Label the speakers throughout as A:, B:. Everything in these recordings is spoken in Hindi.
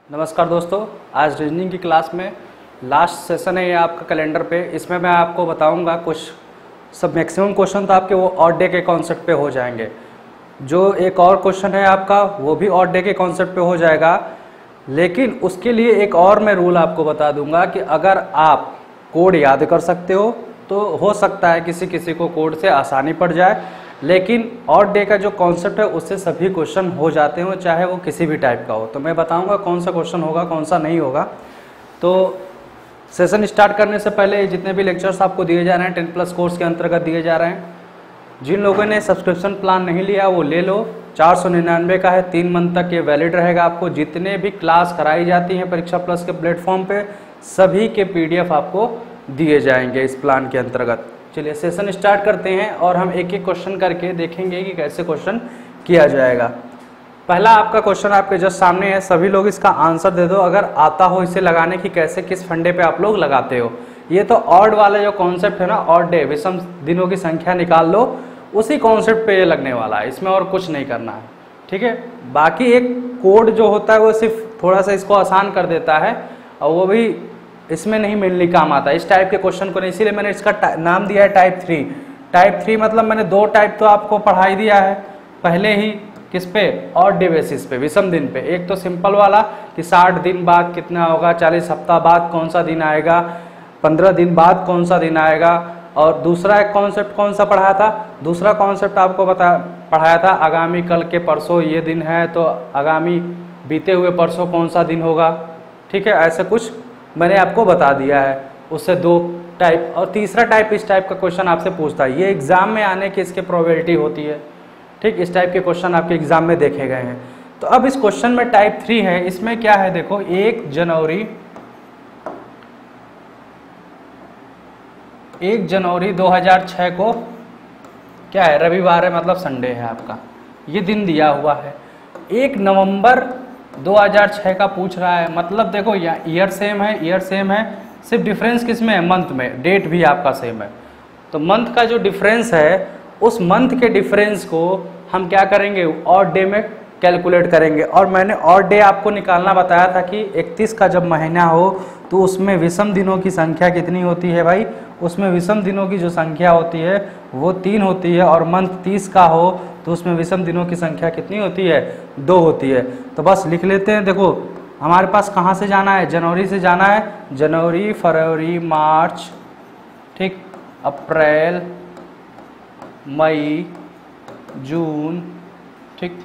A: नमस्कार दोस्तों, आज रीजनिंग की क्लास में लास्ट सेशन है ये आपका कैलेंडर पे। इसमें मैं आपको बताऊंगा कुछ सब मैक्सिमम क्वेश्चन तो आपके वो ऑड डे के कॉन्सेप्ट पे हो जाएंगे। जो एक और क्वेश्चन है आपका वो भी ऑड डे के कॉन्सेप्ट पे हो जाएगा, लेकिन उसके लिए एक और मैं रूल आपको बता दूंगा कि अगर आप कोड याद कर सकते हो तो हो सकता है किसी किसी को कोड से आसानी पड़ जाए, लेकिन ऑड डे का जो कॉन्सेप्ट है उससे सभी क्वेश्चन हो जाते हो, चाहे वो किसी भी टाइप का हो। तो मैं बताऊंगा कौन सा क्वेश्चन होगा कौन सा नहीं होगा। तो सेशन स्टार्ट करने से पहले जितने भी लेक्चर्स आपको दिए जा रहे हैं 10+ कोर्स के अंतर्गत दिए जा रहे हैं, जिन लोगों ने सब्सक्रिप्शन प्लान नहीं लिया वो ले लो। 499 का है, 3 मंथ तक ये वैलिड रहेगा। आपको जितने भी क्लास कराई जाती हैं परीक्षा प्लस के प्लेटफॉर्म पे सभी के PDF आपको दिए जाएंगे इस प्लान के अंतर्गत। चलिए सेशन स्टार्ट करते हैं और हम एक एक क्वेश्चन करके देखेंगे कि कैसे क्वेश्चन किया जाएगा। पहला आपका क्वेश्चन आपके जस्ट सामने है, सभी लोग इसका आंसर दे दो अगर आता हो इसे लगाने की, कैसे किस फंडे पे आप लोग लगाते हो। ये तो ऑड वाला जो कॉन्सेप्ट है ना, ऑड डे विषम दिनों की संख्या निकाल लो, उसी कॉन्सेप्ट पे ये लगने वाला है, इसमें और कुछ नहीं करना है, ठीक है। बाकी एक कोड जो होता है वो सिर्फ थोड़ा सा इसको आसान कर देता है और वो भी इसमें नहीं मेनली काम आता है, इस टाइप के क्वेश्चन को नहीं, इसीलिए मैंने इसका नाम दिया है टाइप 3। टाइप 3 मतलब मैंने 2 टाइप तो आपको पढ़ाई दिया है पहले ही, किस पे, ऑड डे बेसिस पे, विषम दिन पे। एक तो सिंपल वाला कि 60 दिन बाद कितना होगा, 40 हफ्ता बाद कौन सा दिन आएगा, 15 दिन बाद कौन सा दिन आएगा। और दूसरा एक कॉन्सेप्ट कौन सा पढ़ाया था, दूसरा कॉन्सेप्ट आपको पढ़ाया था आगामी कल के परसों ये दिन है तो आगामी बीते हुए परसों कौन सा दिन होगा, ठीक है। ऐसे कुछ मैंने आपको बता दिया है, उससे 2 टाइप। और तीसरा टाइप इस टाइप का क्वेश्चन आपसे पूछता है, ये एग्जाम में आने की इसकी प्रोबेबिलिटी होती है, ठीक। इस टाइप के क्वेश्चन आपके एग्जाम में देखे गए हैं। तो अब इस क्वेश्चन में टाइप 3 है, इसमें क्या है देखो, 1 जनवरी 2006 को क्या है, रविवार है, मतलब संडे है आपका, ये दिन दिया हुआ है। 1 नवंबर 2006 का पूछ रहा है, मतलब देखो ईयर सेम है, सिर्फ डिफरेंस किस में है, मंथ में। डेट भी आपका सेम है, तो मंथ का जो डिफरेंस है उस मंथ के डिफरेंस को हम क्या करेंगे, ऑड डे में कैलकुलेट करेंगे। और मैंने ऑड डे आपको निकालना बताया था कि 31 का जब महीना हो तो उसमें विषम दिनों की संख्या कितनी होती है भाई, उसमें विषम दिनों की जो संख्या होती है वो 3 होती है। और मंथ 30 का हो तो उसमें विषम दिनों की संख्या कितनी होती है, 2 होती है। तो बस लिख लेते हैं, देखो हमारे पास कहाँ से जाना है, जनवरी से जाना है, जनवरी, फरवरी, मार्च, ठीक, अप्रैल, मई, जून, ठीक,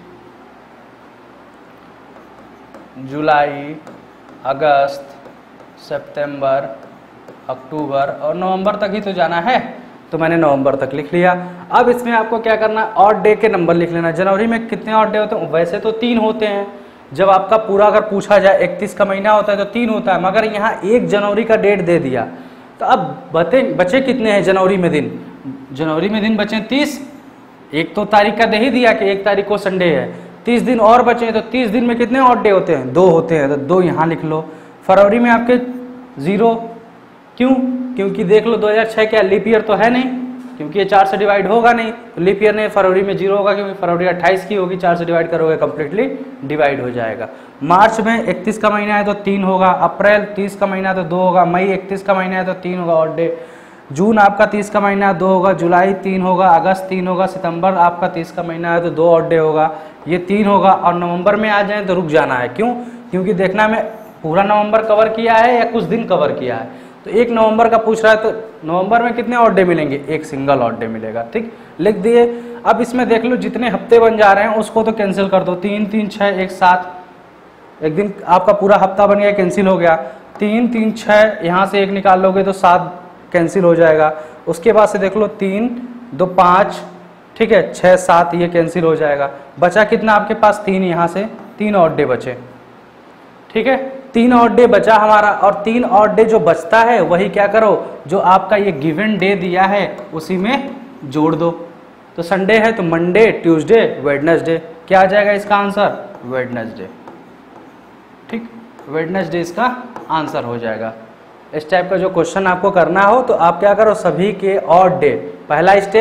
A: जुलाई, अगस्त, सितंबर, अक्टूबर और नवंबर तक ही तो जाना है, तो मैंने नवंबर तक लिख लिया। अब इसमें आपको क्या करना है, ऑड डे के नंबर लिख लेना। जनवरी में कितने ऑड डे होते हैं, वैसे तो 3 होते हैं, जब आपका पूरा अगर पूछा जाए 31 का महीना होता है तो 3 होता है, मगर यहाँ 1 जनवरी का डेट दे दिया, तो अब बचे कितने हैं जनवरी में दिन, जनवरी में दिन बचे 30। एक तो तारीख का दे ही दिया कि 1 तारीख को संडे है, 30 दिन और बचे हैं, तो 30 दिन में कितने ऑड डे होते हैं, 2 होते हैं, तो 2 यहाँ लिख लो। फरवरी में आपके 0, क्यों, क्योंकि देख लो 2006 क्या लीप ईयर तो है नहीं, क्योंकि ये 4 से डिवाइड होगा नहीं, तो लीप ईयर नहीं, फरवरी में 0 होगा क्योंकि फरवरी 28 की होगी, 4 से डिवाइड करोगे कम्प्लीटली डिवाइड हो जाएगा। मार्च में 31 का महीना है तो 3 होगा, अप्रैल 30 का महीना है तो 2 होगा, मई 31 का महीना है तो 3 होगा ऑड डे, जून आपका 30 का महीना है 2 होगा, जुलाई 3 होगा, अगस्त 3 होगा, सितंबर आपका 30 का महीना है तो 2 ऑड डे होगा, ये 3 होगा। और नवंबर में आ जाए तो रुक जाना है, क्यों, क्योंकि देखना मैं पूरा नवंबर कवर किया है या कुछ दिन कवर किया है। तो 1 नवंबर का पूछ रहा है तो नवंबर में कितने ऑड डे मिलेंगे, 1 सिंगल ऑड डे मिलेगा, ठीक, लिख दिए। अब इसमें देख लो जितने हफ्ते बन जा रहे हैं उसको तो कैंसिल कर दो, 3 3 6 1 7, एक दिन आपका पूरा हफ्ता बन गया, कैंसिल हो गया। 3 3 6 यहाँ से 1 निकाल लोगे तो 7 कैंसिल हो जाएगा। उसके बाद से देख लो 3 2 5, ठीक है, 6 7 ये कैंसिल हो जाएगा। बचा कितना आपके पास, 3, यहाँ से 3 ऑड डे बचे, ठीक है, 3 ऑड डे बचा हमारा। और 3 ऑड डे जो बचता है वही क्या करो, जो आपका ये गिवन डे दिया है उसी में जोड़ दो। तो संडे है तो मंडे, ट्यूसडे, वेडनेसडे, क्या आ जाएगा इसका आंसर, वेडनेसडे, ठीक, वेडनेसडे इसका आंसर हो जाएगा। इस टाइप का जो क्वेश्चन आपको करना हो तो आप क्या करो, सभी के ऑड डे, पहला स्टेप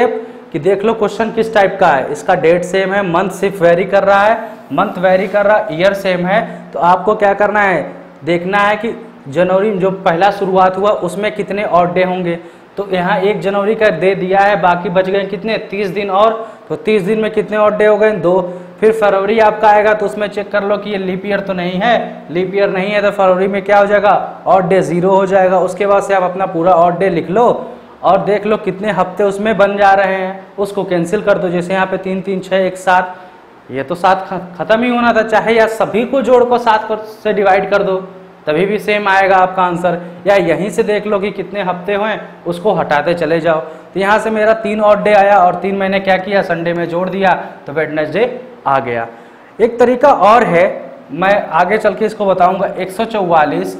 A: कि देख लो क्वेश्चन किस टाइप का है, इसका डेट सेम है, मंथ सिर्फ वेरी कर रहा है, मंथ वेरी कर रहा है, ईयर सेम है। तो आपको क्या करना है, देखना है कि जनवरी जो पहला शुरुआत हुआ उसमें कितने ऑड डे होंगे। तो यहाँ 1 जनवरी का दे दिया है, बाकी बच गए कितने 30 दिन और, तो 30 दिन में कितने ऑड डे हो गए 2। फिर फरवरी आपका आएगा तो उसमें चेक कर लो कि ये लीप ईयर तो नहीं है, लीप ईयर नहीं है तो फरवरी में क्या हो जाएगा, ऑड डे 0 हो जाएगा। उसके बाद से आप अपना पूरा ऑड डे लिख लो और देख लो कितने हफ्ते उसमें बन जा रहे हैं, उसको कैंसिल कर दो। जैसे यहाँ पे 3 3 6 1 7, ये तो 7 खत्म ही होना था, चाहे या सभी को जोड़ को 7 से डिवाइड कर दो तभी भी सेम आएगा आपका आंसर, या यहीं से देख लो कि कितने हफ्ते हुए उसको हटाते चले जाओ। तो यहाँ से मेरा 3 ऑड डे आया और 3 मैंने क्या किया, संडे में जोड़ दिया तो वेडनेसडे आ गया। एक तरीका और है, मैं आगे चल के इसको बताऊंगा, 144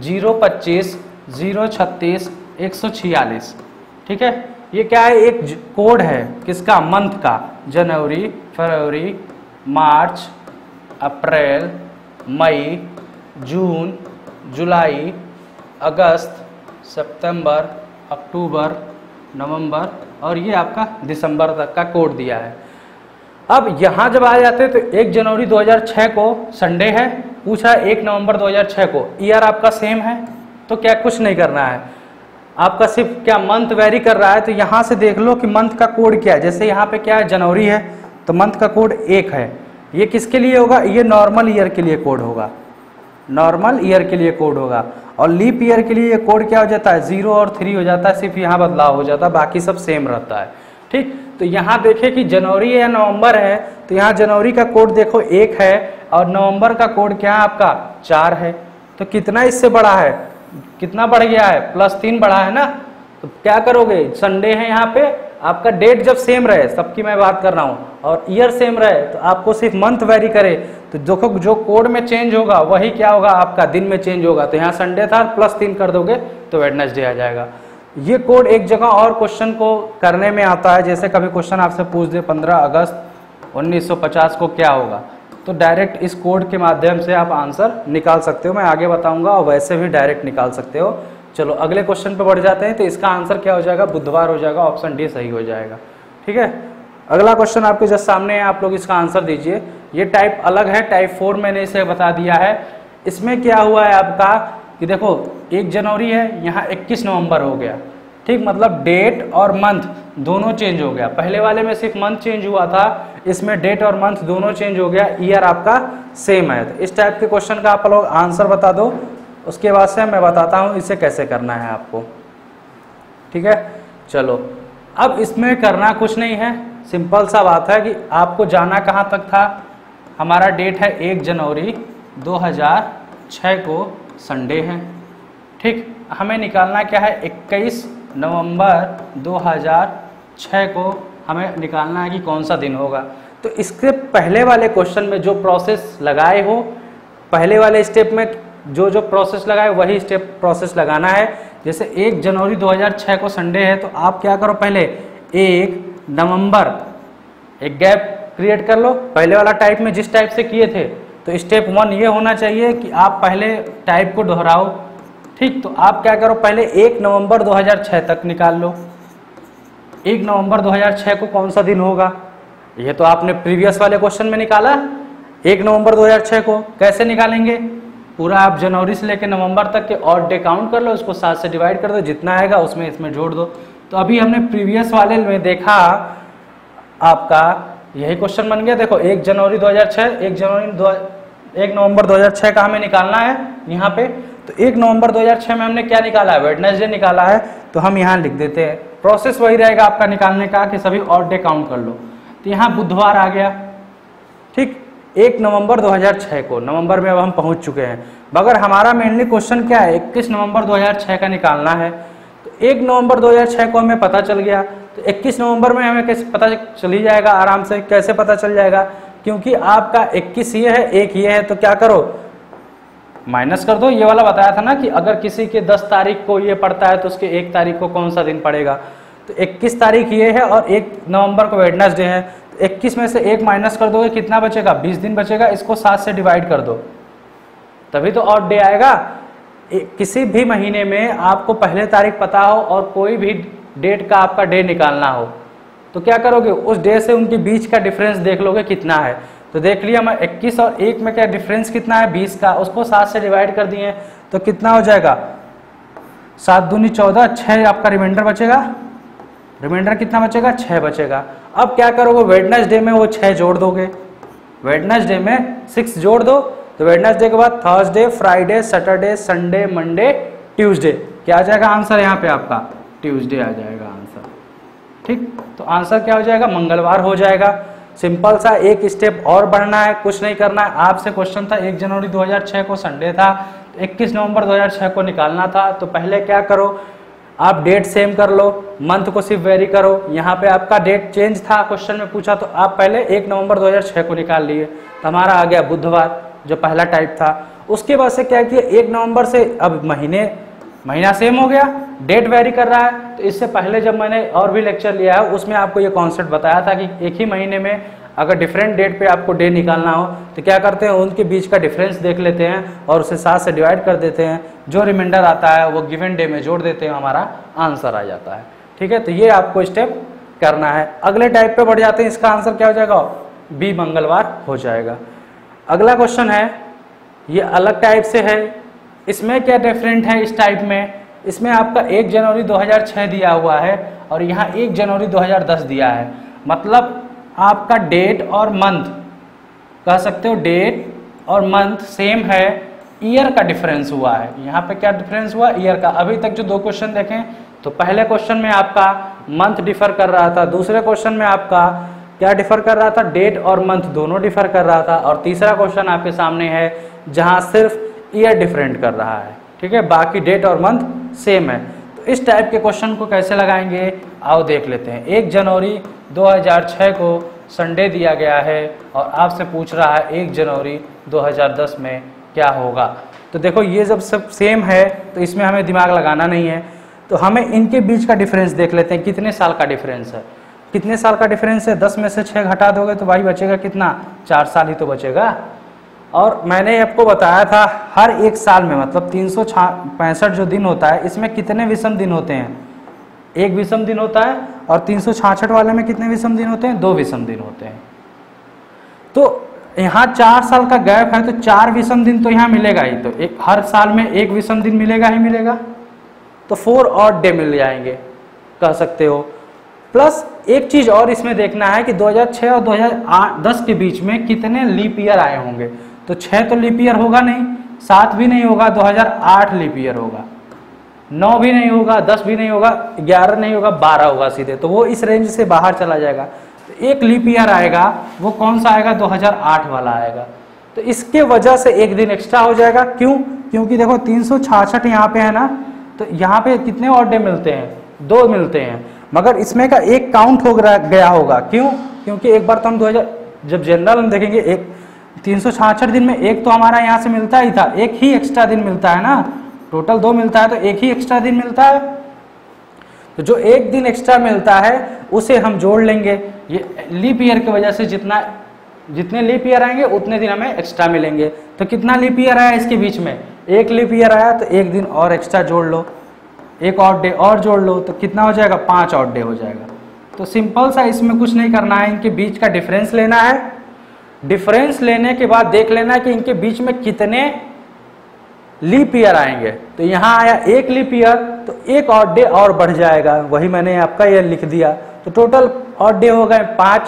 A: 025 036 146, ठीक है। ये क्या है, एक कोड है किसका, मंथ का, जनवरी फरवरी मार्च अप्रैल मई जून जुलाई अगस्त सितंबर अक्टूबर नवंबर और ये आपका दिसंबर तक का कोड दिया है। अब यहाँ जब आ जाते हैं तो 1 जनवरी 2006 को संडे है, पूछा 1 नवंबर 2006 को, ईयर आपका सेम है तो क्या कुछ नहीं करना है, आपका सिर्फ क्या मंथ वेरी कर रहा है। तो यहाँ से देख लो कि मंथ का कोड क्या है, जैसे यहाँ पे क्या है जनवरी है तो मंथ का कोड 1 है, ये किसके लिए होगा, ये नॉर्मल ईयर के लिए कोड होगा, नॉर्मल ईयर के लिए कोड होगा। और लीप ईयर के लिए ये कोड क्या हो जाता है, 0 और 3 हो जाता है, सिर्फ यहाँ बदलाव हो जाता है, बाकी सब सेम रहता है, ठीक। तो यहाँ देखें कि जनवरी या नवंबर है तो यहाँ जनवरी का कोड देखो 1 है और नवंबर का कोड क्या है आपका 4 है, तो कितना इससे बड़ा है, कितना बढ़ गया है, +3 बढ़ा है ना। तो क्या करोगे, संडे है यहाँ पे, आपका डेट जब सेम रहे, सबकी मैं बात कर रहा हूँ, और ईयर सेम रहे तो आपको सिर्फ मंथ वेरी करे तो देखो जो कोड में चेंज होगा वही क्या होगा, आपका दिन में चेंज होगा। तो यहाँ संडे था +3 कर दोगे तो वेडनेसडे आ जाएगा। ये कोड एक जगह और क्वेश्चन को करने में आता है, जैसे कभी क्वेश्चन आपसे पूछ दे 15 अगस्त 1950 को क्या होगा, तो डायरेक्ट इस कोड के माध्यम से आप आंसर निकाल सकते हो, मैं आगे बताऊंगा, और वैसे भी डायरेक्ट निकाल सकते हो। चलो अगले क्वेश्चन पे बढ़ जाते हैं। तो इसका आंसर क्या हो जाएगा, बुधवार हो जाएगा, ऑप्शन डी सही हो जाएगा, ठीक है। अगला क्वेश्चन आपके जस्ट सामने है, आप लोग इसका आंसर दीजिए। ये टाइप अलग है, टाइप 4 मैंने इसे बता दिया है। इसमें क्या हुआ है आपका कि देखो 1 जनवरी है, यहाँ 21 नवंबर हो गया, ठीक, मतलब डेट और मंथ दोनों चेंज हो गया। पहले वाले में सिर्फ मंथ चेंज हुआ था, इसमें डेट और मंथ दोनों चेंज हो गया, ईयर आपका सेम है। तो इस टाइप के क्वेश्चन का आप लोग आंसर बता दो, उसके बाद से मैं बताता हूँ इसे कैसे करना है आपको, ठीक है। चलो अब इसमें करना कुछ नहीं है, सिंपल सा बात है कि आपको जाना कहाँ तक था, हमारा डेट है 1 जनवरी 2006 को संडे है, ठीक। हमें निकालना क्या है, 21 नवंबर 2006 को हमें निकालना है कि कौन सा दिन होगा। तो इसके पहले वाले क्वेश्चन में जो प्रोसेस लगाए हो, पहले वाले स्टेप में जो जो प्रोसेस लगाए वही स्टेप प्रोसेस लगाना है। जैसे 1 जनवरी 2006 को संडे है तो आप क्या करो, पहले 1 नवंबर, एक गैप क्रिएट कर लो, पहले वाला टाइप में जिस टाइप से किए थे। तो स्टेप 1 ये होना चाहिए कि आप पहले टाइप को दोहराओ, ठीक। तो आप क्या करो, पहले 1 नवंबर 2006 तक निकाल लो। 1 नवंबर 2006 को कौन सा दिन होगा, ये तो आपने प्रीवियस वाले क्वेश्चन में निकाला। 1 नवंबर 2006 को कैसे निकालेंगे, पूरा आप जनवरी से लेकर नवंबर तक के ऑड डे काउंट कर लो, उसको 7 से डिवाइड कर दो, जितना आएगा उसमें इसमें जोड़ दो। तो अभी हमने प्रीवियस वाले में देखा, आपका यही क्वेश्चन बन गया। देखो 1 जनवरी 2006, 1 नवंबर 2006 का हमें निकालना है यहाँ पे। तो 1 नवंबर 2006 में हमने क्या निकाला है, वेडनेसडे निकाला है, तो हम यहाँ लिख देते हैं। प्रोसेस वही रहेगा आपका निकालने का कि सभी ऑड डे काउंट कर लो। तो यहाँ बुधवार आ गया, ठीक, 1 नवंबर 2006 को, नवंबर में अब हम पहुंच चुके हैं। मगर हमारा मेनली क्वेश्चन क्या है, 21 नवंबर 2006 का निकालना है। तो 1 नवंबर 2006 को हमें पता चल गया, तो 21 नवंबर में हमें कैसे पता चल ही जाएगा आराम से। कैसे पता चल जाएगा, क्योंकि आपका 21 ये है, 1 ये है, तो क्या करो माइनस कर दो। ये वाला बताया था ना कि अगर किसी के 10 तारीख को ये पड़ता है तो उसके 1 तारीख को कौन सा दिन पड़ेगा। तो 21 तारीख ये है और 1 नवंबर को वेडनेसडे है, तो 21 में से 1 माइनस कर दोगे, कितना बचेगा, 20 दिन बचेगा। इसको 7 से डिवाइड कर दो, तभी तो ऑड डे आएगा। किसी भी महीने में आपको पहले तारीख पता हो और कोई भी डेट का आपका डे निकालना हो तो क्या करोगे, उस डे से उनके बीच का डिफरेंस देख लोगे कितना है। तो देख लिया मैं 21 और 1 में क्या डिफरेंस कितना है, 20 का, उसको 7 से डिवाइड कर दिए तो कितना हो जाएगा, 7 दूनी 14, 6 आपका रिमाइंडर बचेगा। रिमाइंडर कितना बचेगा, 6 बचेगा। अब क्या करोगे, वेडनेसडे में वो 6 जोड़ दोगे, वेडनेसडे में 6 जोड़ दो, तो वेडनेसडे के बाद Thursday, Friday, Saturday, Sunday, Monday, Tuesday, क्या आ जाएगा आंसर यहाँ पे आपका, ट्यूसडे आ जाएगा आंसर। ठीक, तो आंसर क्या हो जाएगा, मंगलवार हो जाएगा। सिंपल सा, एक स्टेप और बढ़ना है, कुछ नहीं करना है। आपसे क्वेश्चन था 1 जनवरी 2006 को संडे था, 21 नवंबर 2006 को निकालना था। तो पहले क्या करो, आप डेट सेम कर लो, मंथ को सिर्फ वेरी करो। यहाँ पे आपका डेट चेंज था, क्वेश्चन में पूछा, तो आप पहले 1 नवंबर 2006 को निकाल लिए, तो हमारा आ गया बुधवार, जो पहला टाइप था। उसके बाद से क्या किया, 1 नवंबर से अब महीना सेम हो गया, डेट वेरी कर रहा है। तो इससे पहले जब मैंने और भी लेक्चर लिया है, उसमें आपको ये कॉन्सेप्ट बताया था कि एक ही महीने में अगर डिफरेंट डेट पे आपको डे निकालना हो तो क्या करते हैं, उनके बीच का डिफरेंस देख लेते हैं और उसे 7 से डिवाइड कर देते हैं, जो रिमाइंडर आता है वो गिवन डे में जोड़ देते हैं, हमारा आंसर आ जाता है। ठीक है, तो ये आपको स्टेप करना है। अगले टाइप पे बढ़ जाते हैं, इसका आंसर क्या हो जाएगा, बी मंगलवार हो जाएगा। अगला क्वेश्चन है, ये अलग टाइप से है, इसमें क्या डिफरेंट है इस टाइप में, इसमें आपका 1 जनवरी 2006 दिया हुआ है और यहाँ 1 जनवरी 2010 दिया है। मतलब आपका डेट और मंथ, कह सकते हो डेट और मंथ सेम है, ईयर का डिफरेंस हुआ है। यहाँ पे क्या डिफरेंस हुआ, ईयर का। अभी तक जो 2 क्वेश्चन देखें तो पहले क्वेश्चन में आपका मंथ डिफर कर रहा था, दूसरे क्वेश्चन में आपका क्या डिफर कर रहा था, डेट और मंथ दोनों डिफर कर रहा था, और तीसरा क्वेश्चन आपके सामने है जहाँ सिर्फ ईयर डिफरेंट कर रहा है। ठीक है, बाकी डेट और मंथ सेम है। तो इस टाइप के क्वेश्चन को कैसे लगाएंगे, आओ देख लेते हैं। 1 जनवरी 2006 को संडे दिया गया है और आपसे पूछ रहा है 1 जनवरी 2010 में क्या होगा। तो देखो, ये जब सब सेम है तो इसमें हमें दिमाग लगाना नहीं है, तो हमें इनके बीच का डिफरेंस देख लेते हैं, कितने साल का डिफरेंस है। कितने साल का डिफरेंस है, 10 में से 6 घटा दोगे तो भाई बचेगा कितना, 4 साल ही तो बचेगा। और मैंने आपको बताया था हर एक साल में, मतलब 365 जो दिन होता है, इसमें कितने विषम दिन होते हैं, 1 विषम दिन होता है, और 366 वाले में कितने विषम दिन होते हैं, 2 विषम दिन होते हैं। तो यहाँ 4 साल का गैप है, तो 4 विषम दिन तो यहाँ मिलेगा ही, तो एक हर साल में 1 विषम दिन मिलेगा ही मिलेगा, तो 4 ऑड डे मिल जाएंगे, कह सकते हो। प्लस एक चीज और इसमें देखना है कि 2006 और 2010 के बीच में कितने लीप ईयर आए होंगे। तो 6 तो लीप ईयर होगा नहीं, 7 भी नहीं होगा, 2008 लीप ईयर होगा, 9 भी नहीं होगा, 10 भी नहीं होगा, 11 नहीं होगा, 12 होगा सीधे, तो वो इस रेंज से बाहर चला जाएगा। तो एक लीप ईयर आएगा, वो कौन सा आएगा, 2008 वाला आएगा। तो इसके वजह से एक दिन एक्स्ट्रा हो जाएगा। क्यों, क्योंकि देखो 366 यहाँ पे है ना, तो यहाँ पे कितने ऑड डे मिलते हैं, 2 मिलते हैं, मगर इसमें का एक काउंट हो गया होगा। क्यों, क्योंकि एक बार तो हम 2000 जब जनरल हम देखेंगे, एक 366 दिन में एक तो हमारा यहाँ से मिलता ही था, एक ही एक्स्ट्रा दिन मिलता है ना, टोटल 2 मिलता है, तो एक ही एक्स्ट्रा दिन मिलता है। तो जो एक दिन एक्स्ट्रा मिलता है उसे हम जोड़ लेंगे। ये लीप ईयर की वजह से जितने लीप ईयर आएंगे उतने दिन हमें एक्स्ट्रा मिलेंगे। तो कितना लीप ईयर आया इसके बीच में, 1 लीप ईयर आया, तो एक दिन और एक्स्ट्रा जोड़ लो, 1 ऑड डे और जोड़ लो, तो कितना हो जाएगा, 5 ऑड डे हो जाएगा। तो सिंपल सा, इसमें कुछ नहीं करना है, इनके बीच का डिफरेंस लेना है। डिफरेंस लेने के बाद देख लेना है कि इनके बीच में कितने लीप ईयर आएंगे। तो यहाँ आया 1 लीप ईयर, तो 1 ऑड डे और बढ़ जाएगा, वही मैंने आपका ये लिख दिया। तो टोटल ऑड डे हो गए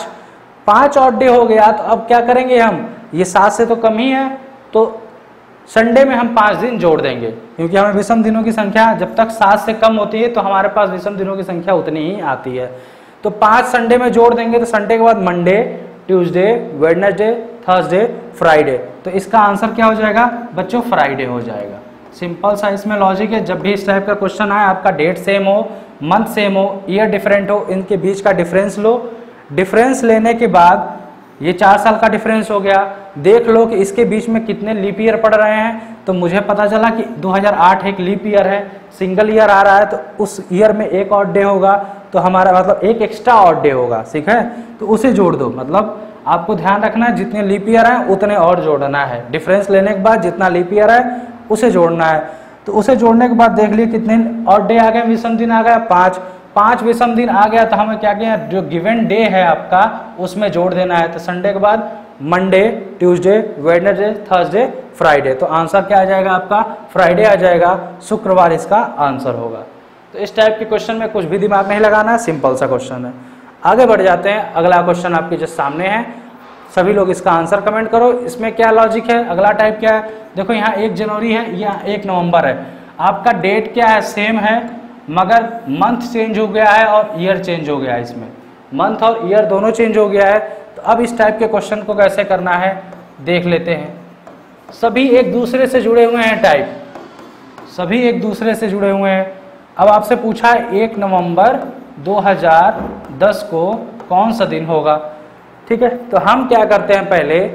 A: 5 ऑड डे हो गया। तो अब क्या करेंगे हम, ये 7 से तो कम ही है, तो संडे में हम 5 दिन जोड़ देंगे, क्योंकि हमें विषम दिनों की संख्या जब तक 7 से कम होती है तो हमारे पास विषम दिनों की संख्या उतनी ही आती है। तो 5 संडे में जोड़ देंगे, तो संडे के बाद Monday, Tuesday, Wednesday, Thursday, Friday. तो इसका आंसर क्या हो जाएगा बच्चों, फ्राइडे हो जाएगा। सिंपल सा इसमें लॉजिक है, जब भी इस टाइप का क्वेश्चन आए, आपका डेट सेम हो, मंथ सेम हो, ईयर डिफरेंट हो, इनके बीच का डिफरेंस लो। डिफरेंस लेने के बाद ये 4 साल का डिफरेंस हो गया, देख लो कि इसके बीच में कितने लीप ईयर पड़ रहे हैं। तो मुझे पता चला कि 2008 एक लीप ईयर है, सिंगल ईयर आ रहा है, तो उस ईयर में 1 ऑड डे होगा, तो हमारा मतलब 1 एक्स्ट्रा ऑड डे होगा, ठीक है। तो उसे जोड़ दो, मतलब आपको ध्यान रखना है जितने लीप ईयर है उतने और जोड़ना है। डिफरेंस लेने के बाद जितना लीप ईयर है उसे जोड़ना है। तो उसे जोड़ने के बाद देख लिए कितने ऑड डे आ गए, विषम दिन आ गया 5। 5 विषम दिन आ गया तो हमें क्या किया, जो गिवन डे है आपका उसमें जोड़ देना है। तो संडे के बाद Monday, Tuesday, Wednesday, Thursday, Friday. तो आंसर क्या आ जाएगा आपका, फ्राइडे आ जाएगा, शुक्रवार इसका आंसर होगा। तो इस टाइप के क्वेश्चन में कुछ भी दिमाग नहीं लगाना है, सिंपल सा क्वेश्चन है। आगे बढ़ जाते हैं, अगला क्वेश्चन आपके जो सामने है, सभी लोग इसका आंसर कमेंट करो। इसमें क्या लॉजिक है, अगला टाइप क्या है, देखो यहाँ 1 जनवरी है, यहाँ 1 नवंबर है, आपका डेट क्या है, सेम है, मगर मंथ चेंज हो गया है और ईयर चेंज हो गया है। इसमें मंथ और ईयर दोनों चेंज हो गया है। तो अब इस टाइप के क्वेश्चन को कैसे करना है देख लेते हैं। सभी एक दूसरे से जुड़े हुए हैं टाइप, सभी एक दूसरे से जुड़े हुए हैं। अब आपसे पूछा है 1 नवंबर 2010 को कौन सा दिन होगा, ठीक है। तो हम क्या करते हैं,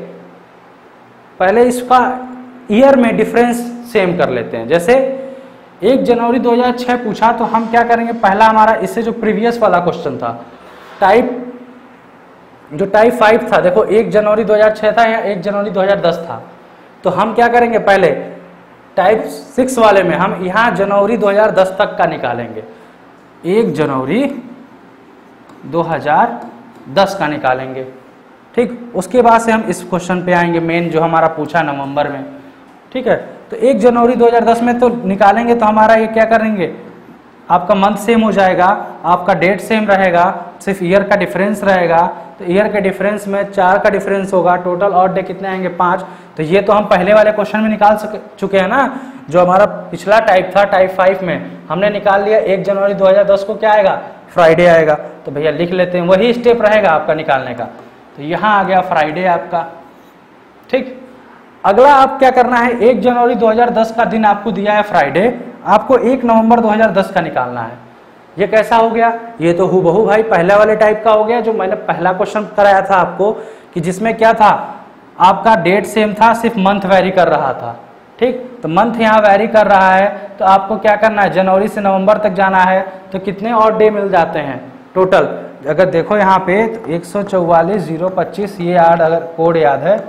A: पहले इसका ईयर में डिफरेंस सेम कर लेते हैं। जैसे 1 जनवरी 2006 पूछा तो हम क्या करेंगे, पहला हमारा इससे जो प्रीवियस वाला क्वेश्चन था टाइप 5 था, देखो 1 जनवरी 2006 था या 1 जनवरी 2010 था। तो हम क्या करेंगे, पहले टाइप 6 वाले में हम यहाँ जनवरी 2010 तक का निकालेंगे, 1 जनवरी 2010 का निकालेंगे, ठीक। उसके बाद से हम इस क्वेश्चन पे आएंगे, मेन जो हमारा पूछा नवंबर में, ठीक है। तो 1 जनवरी 2010 में तो निकालेंगे तो हमारा ये क्या करेंगे, आपका मंथ सेम हो जाएगा, आपका डेट सेम रहेगा, सिर्फ ईयर का डिफरेंस रहेगा। तो ईयर के डिफरेंस में 4 का डिफरेंस होगा, टोटल ऑड डे कितने आएंगे, 5। तो ये तो हम पहले वाले क्वेश्चन में निकाल चुके हैं ना, जो हमारा पिछला टाइप था टाइप 5 में हमने निकाल लिया। 1 जनवरी 2010 को क्या आएगा, फ्राइडे आएगा। तो भैया लिख लेते हैं, वही स्टेप रहेगा आपका निकालने का। तो यहाँ आ गया फ्राइडे आपका, ठीक। अगला आप क्या करना है, 1 जनवरी 2010 का दिन आपको दिया है फ्राइडे, आपको 1 नवंबर 2010 का निकालना है। ये कैसा हो गया, ये तो हूबहू भाई पहले वाले टाइप का हो गया, जो मैंने पहला क्वेश्चन कराया था आपको, कि जिसमें क्या था, आपका डेट सेम था, सिर्फ मंथ वेरी कर रहा था, ठीक। तो मंथ यहाँ वेरी कर रहा है, तो आपको क्या करना है, जनवरी से नवंबर तक जाना है। तो कितने और डे मिल जाते हैं टोटल, अगर देखो यहाँ पे तो 144, 025, ये अगर कोड याद है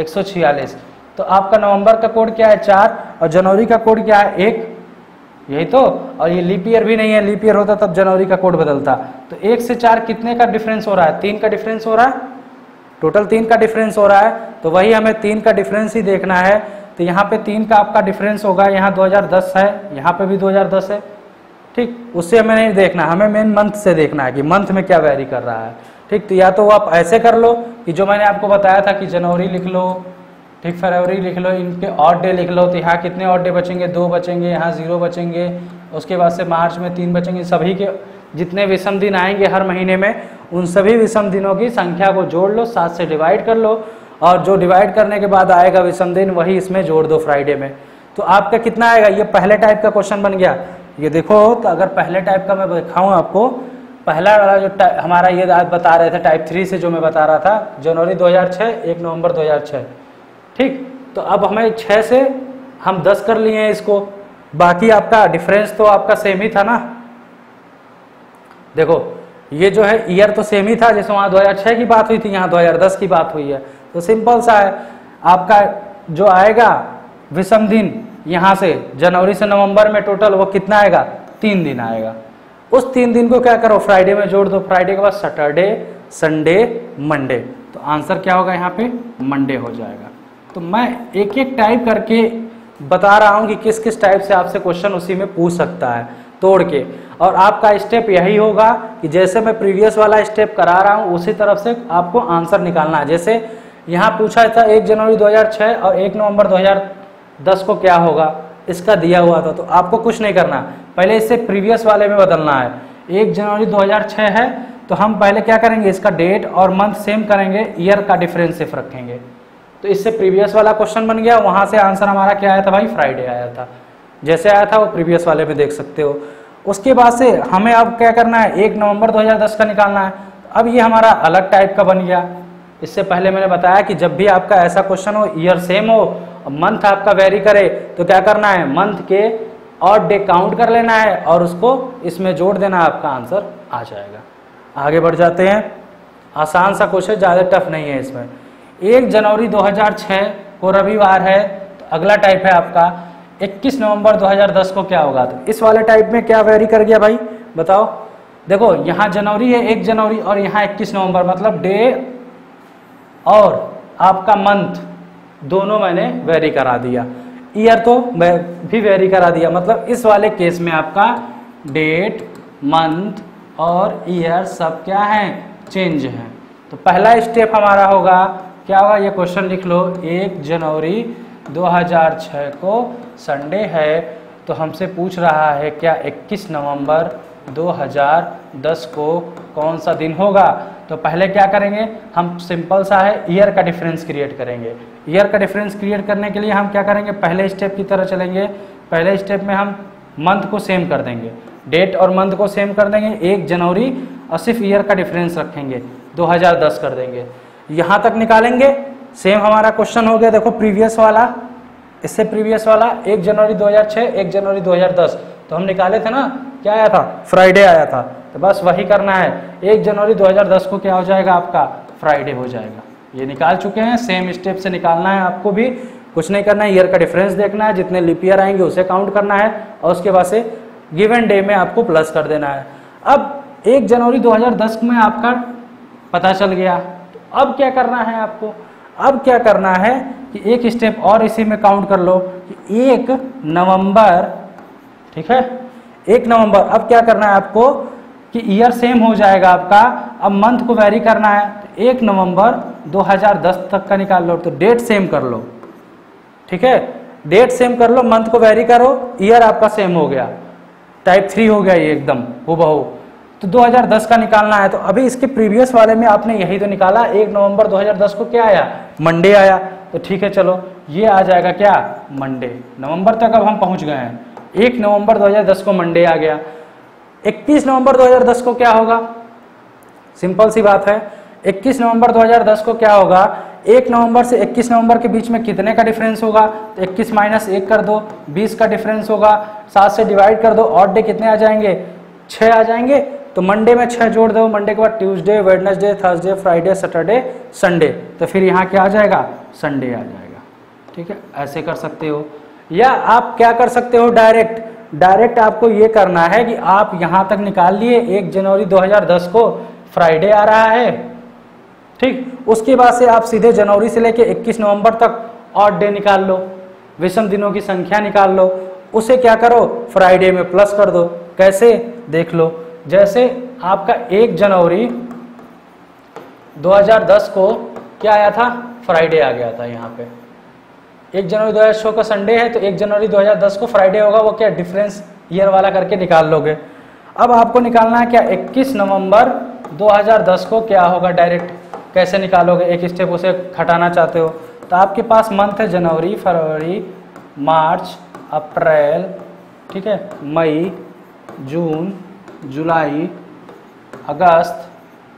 A: 146। तो आपका नवंबर का कोड क्या है, 4, और जनवरी का कोड क्या है, 1, यही तो। और ये लीप ईयर भी नहीं है, लीप ईयर होता तब जनवरी का कोड बदलता। तो 1 से 4 कितने का डिफरेंस हो रहा है, 3 का डिफरेंस हो रहा है, टोटल 3 का डिफरेंस हो रहा है। तो वही हमें 3 का डिफरेंस ही देखना है। तो यहाँ पे 3 का आपका डिफरेंस होगा, यहाँ 2010 है, यहाँ पे भी 2010 है, ठीक। उससे हमें नहीं देखना, हमें मेन मंथ से देखना है कि मंथ में क्या वेरी कर रहा है, ठीक। तो या तो आप ऐसे कर लो कि जो मैंने आपको बताया था कि जनवरी लिख लो, ठीक, फरवरी लिख लो, इनके ऑड डे लिख लो। तो यहाँ कितने ऑड डे बचेंगे, 2 बचेंगे, यहाँ 0 बचेंगे, उसके बाद से मार्च में 3 बचेंगे। सभी के जितने विषम दिन आएंगे हर महीने में, उन सभी विषम दिनों की संख्या को जोड़ लो, 7 से डिवाइड कर लो, और जो डिवाइड करने के बाद आएगा विषम दिन वही इसमें जोड़ दो फ्राइडे में। तो आपका कितना आएगा, ये पहले टाइप का क्वेश्चन बन गया। ये देखो, तो अगर पहले टाइप का मैं दिखाऊँ आपको, पहला वाला जो हमारा ये आज बता रहे थे टाइप 3 से, जो मैं बता रहा था, जनवरी 2006, 1 नवंबर 2006, ठीक। तो अब हमें 6 से हम 10 कर लिए हैं इसको, बाकी आपका डिफरेंस तो आपका सेम ही था ना। देखो ये जो है ईयर तो सेम ही था, जैसे वहाँ 2006 की बात हुई थी, यहाँ 2010 की बात हुई है। तो सिंपल सा है, आपका जो आएगा विषम दिन यहाँ से जनवरी से नवंबर में टोटल वो कितना आएगा, 3 दिन आएगा। उस 3 दिन को क्या करो, फ्राइडे में जोड़ दो। फ्राइडे के बाद सैटरडे, संडे, मंडे। तो आंसर क्या होगा यहाँ पे, मंडे हो जाएगा। तो मैं एक एक टाइप करके बता रहा हूँ कि किस किस टाइप से आपसे क्वेश्चन उसी में पूछ सकता है तोड़ के। और आपका स्टेप यही होगा कि जैसे मैं प्रीवियस वाला स्टेप करा रहा हूँ उसी तरफ से आपको आंसर निकालना है। जैसे यहाँ पूछा था 1 जनवरी 2006 और 1 नवंबर 2010 को क्या होगा, इसका दिया हुआ था। तो आपको कुछ नहीं करना, पहले इससे प्रीवियस वाले में बदलना है। 1 जनवरी 2006 है तो हम पहले क्या करेंगे, इसका डेट और मंथ सेम करेंगे, ईयर का डिफरेंस सिर्फ रखेंगे। तो इससे प्रीवियस वाला क्वेश्चन बन गया, वहाँ से आंसर हमारा क्या आया था भाई, फ्राइडे आया था। जैसे आया था वो प्रीवियस वाले में देख सकते हो। उसके बाद से हमें अब क्या करना है, 1 नवंबर 2010 का निकालना है। अब ये हमारा अलग टाइप का बन गया। इससे पहले मैंने बताया कि जब भी आपका ऐसा क्वेश्चन हो, ईयर सेम हो, मंथ आपका वेरी करे, तो क्या करना है, मंथ के ऑड डे काउंट कर लेना है और उसको इसमें जोड़ देना, आपका आंसर आ जाएगा। आगे बढ़ जाते हैं, आसान सा क्वेश्चन, ज़्यादा टफ नहीं है इसमें। 1 जनवरी 2006 को रविवार है, तो अगला टाइप है आपका 21 नवंबर 2010 को क्या होगा। तो इस वाले टाइप में क्या वेरी कर गया भाई बताओ, देखो यहाँ जनवरी है 1 जनवरी और यहाँ 21 नवंबर, मतलब डे और आपका मंथ दोनों मैंने वेरी करा दिया, ईयर तो भी वेरी करा दिया। मतलब इस वाले केस में आपका डेट, मंथ और ईयर सब क्या है, चेंज है। तो पहला स्टेप हमारा होगा, क्या होगा, ये क्वेश्चन लिख लो, 1 जनवरी 2006 को संडे है, तो हमसे पूछ रहा है क्या 21 नवंबर 2010 को कौन सा दिन होगा। तो पहले क्या करेंगे हम, सिंपल सा है, ईयर का डिफरेंस क्रिएट करेंगे। ईयर का डिफरेंस क्रिएट करने के लिए हम क्या करेंगे, पहले स्टेप की तरह चलेंगे। पहले स्टेप में हम मंथ को सेम कर देंगे, डेट और मंथ को सेम कर देंगे, 1 जनवरी, और सिर्फ ईयर का डिफरेंस रखेंगे, 2010 कर देंगे। यहाँ तक निकालेंगे, सेम हमारा क्वेश्चन हो गया। देखो प्रीवियस वाला, इससे प्रीवियस वाला 1 जनवरी 2006, 1 जनवरी 2010, तो हम निकाले थे ना, क्या आया था, फ्राइडे आया था। तो बस वही करना है, 1 जनवरी 2010 को क्या हो जाएगा आपका, फ्राइडे हो जाएगा। ये निकाल चुके हैं, सेम स्टेप से निकालना है आपको भी, कुछ नहीं करना है, ईयर का डिफरेंस देखना है, जितने लीप ईयर आएंगे उसे काउंट करना है, और उसके बाद से गिवन डे में आपको प्लस कर देना है। अब 1 जनवरी 2010 में आपका पता चल गया, तो अब क्या करना है आपको, अब क्या करना है कि एक स्टेप और इसी में काउंट कर लो कि 1 नवंबर, ठीक है, 1 नवंबर। अब क्या करना है आपको कि ईयर सेम हो जाएगा आपका, अब मंथ को वेरी करना है, तो 1 नवंबर 2010 तक का निकाल लो, तो डेट सेम कर लो, ठीक है, डेट सेम कर लो, मंथ को वेरी करो, ईयर आपका सेम हो गया, टाइप 3 हो गया ये एकदम हूबहू। तो 2010 का निकालना है। तो अभी इसके प्रीवियस वाले में आपने यही तो निकाला, 1 नवंबर 2010 को क्या आया, मंडे आया, तो ठीक है चलो ये आ जाएगा क्या, मंडे। नवंबर तक अब हम पहुंच गए हैं, 1 नवंबर 2010 को मंडे आ गया। 21 नवंबर 2010 को क्या होगा, सिंपल सी बात है, 21 नवंबर 2010 को क्या होगा, 1 नवंबर से 21 नवंबर के बीच में कितने का डिफरेंस होगा, तो 21 माइनस 1 कर दो, 20 का डिफरेंस होगा, 7 से डिवाइड कर दो, ऑड डे कितने आ जाएंगे, 6 आ जाएंगे। तो मंडे में 6 जोड़ दो, मंडे के बाद Tuesday, Wednesday, Thursday, Friday, Saturday, Sunday, तो फिर यहाँ क्या आ जाएगा, संडे आ जाएगा। ठीक है, ऐसे कर सकते हो, या आप क्या कर सकते हो, डायरेक्ट आपको ये करना है कि आप यहाँ तक निकाल लिए, 1 जनवरी 2010 को फ्राइडे आ रहा है, ठीक, उसके बाद से आप सीधे जनवरी से लेके 21 नवंबर तक ऑड डे निकाल लो, विषम दिनों की संख्या निकाल लो, उसे क्या करो, फ्राइडे में प्लस कर दो। कैसे, देख लो, जैसे आपका 1 जनवरी 2010 को क्या आया था, फ्राइडे आ गया था, यहाँ पे 1 जनवरी 2006 का संडे है, तो 1 जनवरी 2010 को फ्राइडे होगा, वो क्या डिफरेंस ईयर वाला करके निकाल लोगे। अब आपको निकालना है क्या, 21 नवंबर 2010 को क्या होगा, डायरेक्ट कैसे निकालोगे, एक स्टेप उसे हटाना चाहते हो, तो आपके पास मंथ है जनवरी, फरवरी, मार्च, अप्रैल, ठीक है, मई, जून, जुलाई, अगस्त,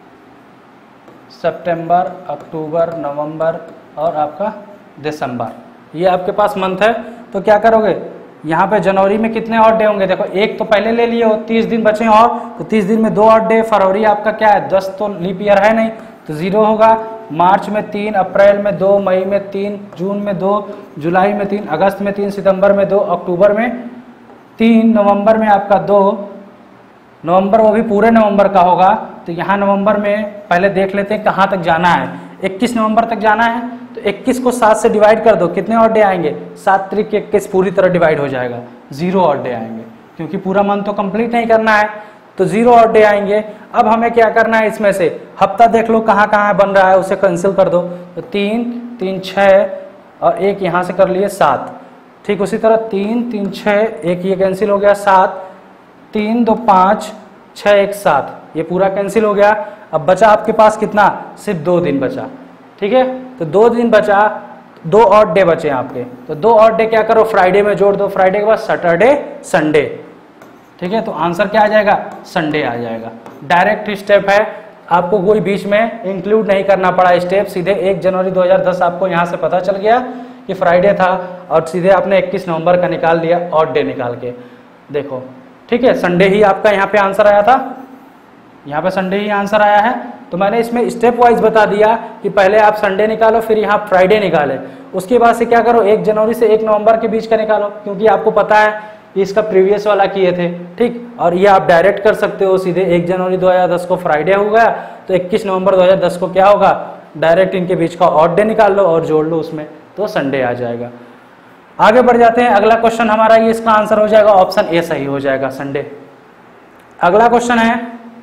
A: सितंबर, अक्टूबर, नवंबर और आपका दिसंबर, ये आपके पास मंथ है। तो क्या करोगे, यहाँ पे जनवरी में कितने ऑड डे होंगे, देखो एक तो पहले ले लिए हो, 30 दिन बचे और, तो 30 दिन में 2 ऑड डे, फरवरी आपका क्या है 10, तो लीप ईयर है नहीं, तो 0 होगा, मार्च में 3, अप्रैल में 2, मई में 3, जून में 2, जुलाई में 3, अगस्त में 3, सितंबर में 2, अक्टूबर में 3, नवंबर में आपका 2, नवंबर वो भी पूरे नवंबर का होगा। तो यहाँ नवंबर में पहले देख लेते हैं कहाँ तक जाना है, 21 नवंबर तक जाना है, तो 21 को 7 से डिवाइड कर दो, कितने ऑड डे आएंगे, 7 त्रिक 21 पूरी तरह डिवाइड हो जाएगा, 0 ऑड डे आएंगे, क्योंकि पूरा मंथ तो कंप्लीट नहीं करना है, तो 0 ऑड डे आएंगे। अब हमें क्या करना है, इसमें से हफ्ता देख लो कहाँ कहाँ बन रहा है, उसे कैंसिल कर दो, तो 3, 3, 6 और एक यहाँ से कर लिए 7, ठीक उसी तरह 3, 3, 6, एक ये कैंसिल हो गया, 7, 3, 2, 5, 6, 1, 7, ये पूरा कैंसिल हो गया। अब बचा आपके पास कितना, सिर्फ 2 दिन बचा, ठीक है, तो 2 दिन बचा, 2 ऑड डे बचे आपके, तो 2 ऑड डे क्या करो, फ्राइडे में जोड़ दो, फ्राइडे के बाद सैटरडे, संडे, ठीक है, तो आंसर क्या आ जाएगा, संडे आ जाएगा। डायरेक्ट स्टेप है, आपको कोई बीच में इंक्लूड नहीं करना पड़ा स्टेप, सीधे 1 जनवरी 2010 आपको यहाँ से पता चल गया कि फ्राइडे था, और सीधे आपने 21 नवंबर का निकाल लिया, ऑड डे निकाल के देखो, ठीक है, संडे ही आपका यहाँ पे आंसर आया था, यहाँ पे संडे ही आंसर आया है। तो मैंने इसमें स्टेप वाइज बता दिया कि पहले आप संडे निकालो, फिर यहाँ फ्राइडे निकाले, उसके बाद से क्या करो, 1 जनवरी से 1 नवंबर के बीच का निकालो, क्योंकि आपको पता है ये इसका प्रीवियस वाला किए थे, ठीक। और ये आप डायरेक्ट कर सकते हो सीधे, 1 जनवरी 2010 को फ्राइडे हो गया तो 21 नवंबर 2010 को क्या होगा, डायरेक्ट इनके बीच का ऑड डे निकाल लो और जोड़ लो उसमें, तो संडे आ जाएगा। आगे बढ़ जाते हैं, अगला क्वेश्चन हमारा ये इसका आंसर हो जाएगा ऑप्शन ए सही हो जाएगा, संडे। अगला क्वेश्चन है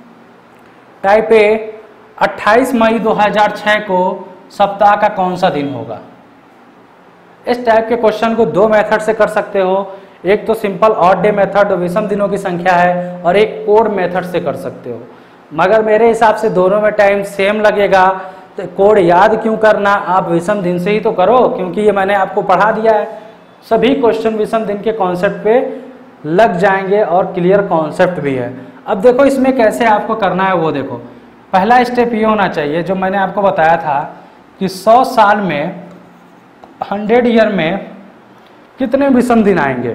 A: टाइप ए, 28 मई 2006 को सप्ताह का कौन सा दिन होगा। इस टाइप के क्वेश्चन को दो मेथड से कर सकते हो, एक तो सिंपल ऑड डे मेथड विषम दिनों की संख्या है, और एक कोड मेथड से कर सकते हो। मगर मेरे हिसाब से दोनों में टाइम सेम लगेगा, तो कोड याद क्यों करना, आप विषम दिन से ही तो करो, क्योंकि ये मैंने आपको पढ़ा दिया है। सभी क्वेश्चन विषम दिन के कॉन्सेप्ट पे लग जाएंगे और क्लियर कॉन्सेप्ट भी है। अब देखो इसमें कैसे आपको करना है वो देखो। पहला स्टेप ये होना चाहिए जो मैंने आपको बताया था कि 100 साल में 100 ईयर में कितने विषम दिन आएंगे,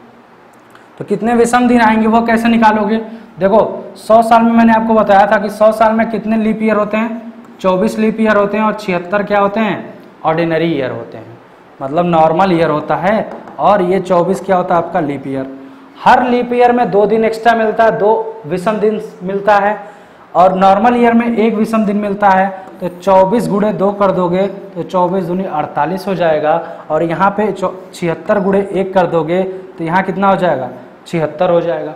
A: तो कितने विषम दिन आएंगे वो कैसे निकालोगे। देखो 100 साल में मैंने आपको बताया था कि 100 साल में कितने लीप ईयर होते हैं, 24 लीप ईयर होते हैं, और 76 क्या होते हैं, ऑर्डिनरी ईयर होते हैं, मतलब नॉर्मल ईयर होता है। और ये 24 क्या होता है आपका लीप ईयर। हर लीप ईयर में 2 दिन एक्स्ट्रा मिलता है, 2 विषम दिन मिलता है, और नॉर्मल ईयर में 1 विषम दिन मिलता है। तो 24 गुणे 2 कर दोगे तो 24 दूनी 48 हो जाएगा, और यहाँ पे 76 गुणे 1 कर दोगे तो यहाँ कितना हो जाएगा, 76 हो जाएगा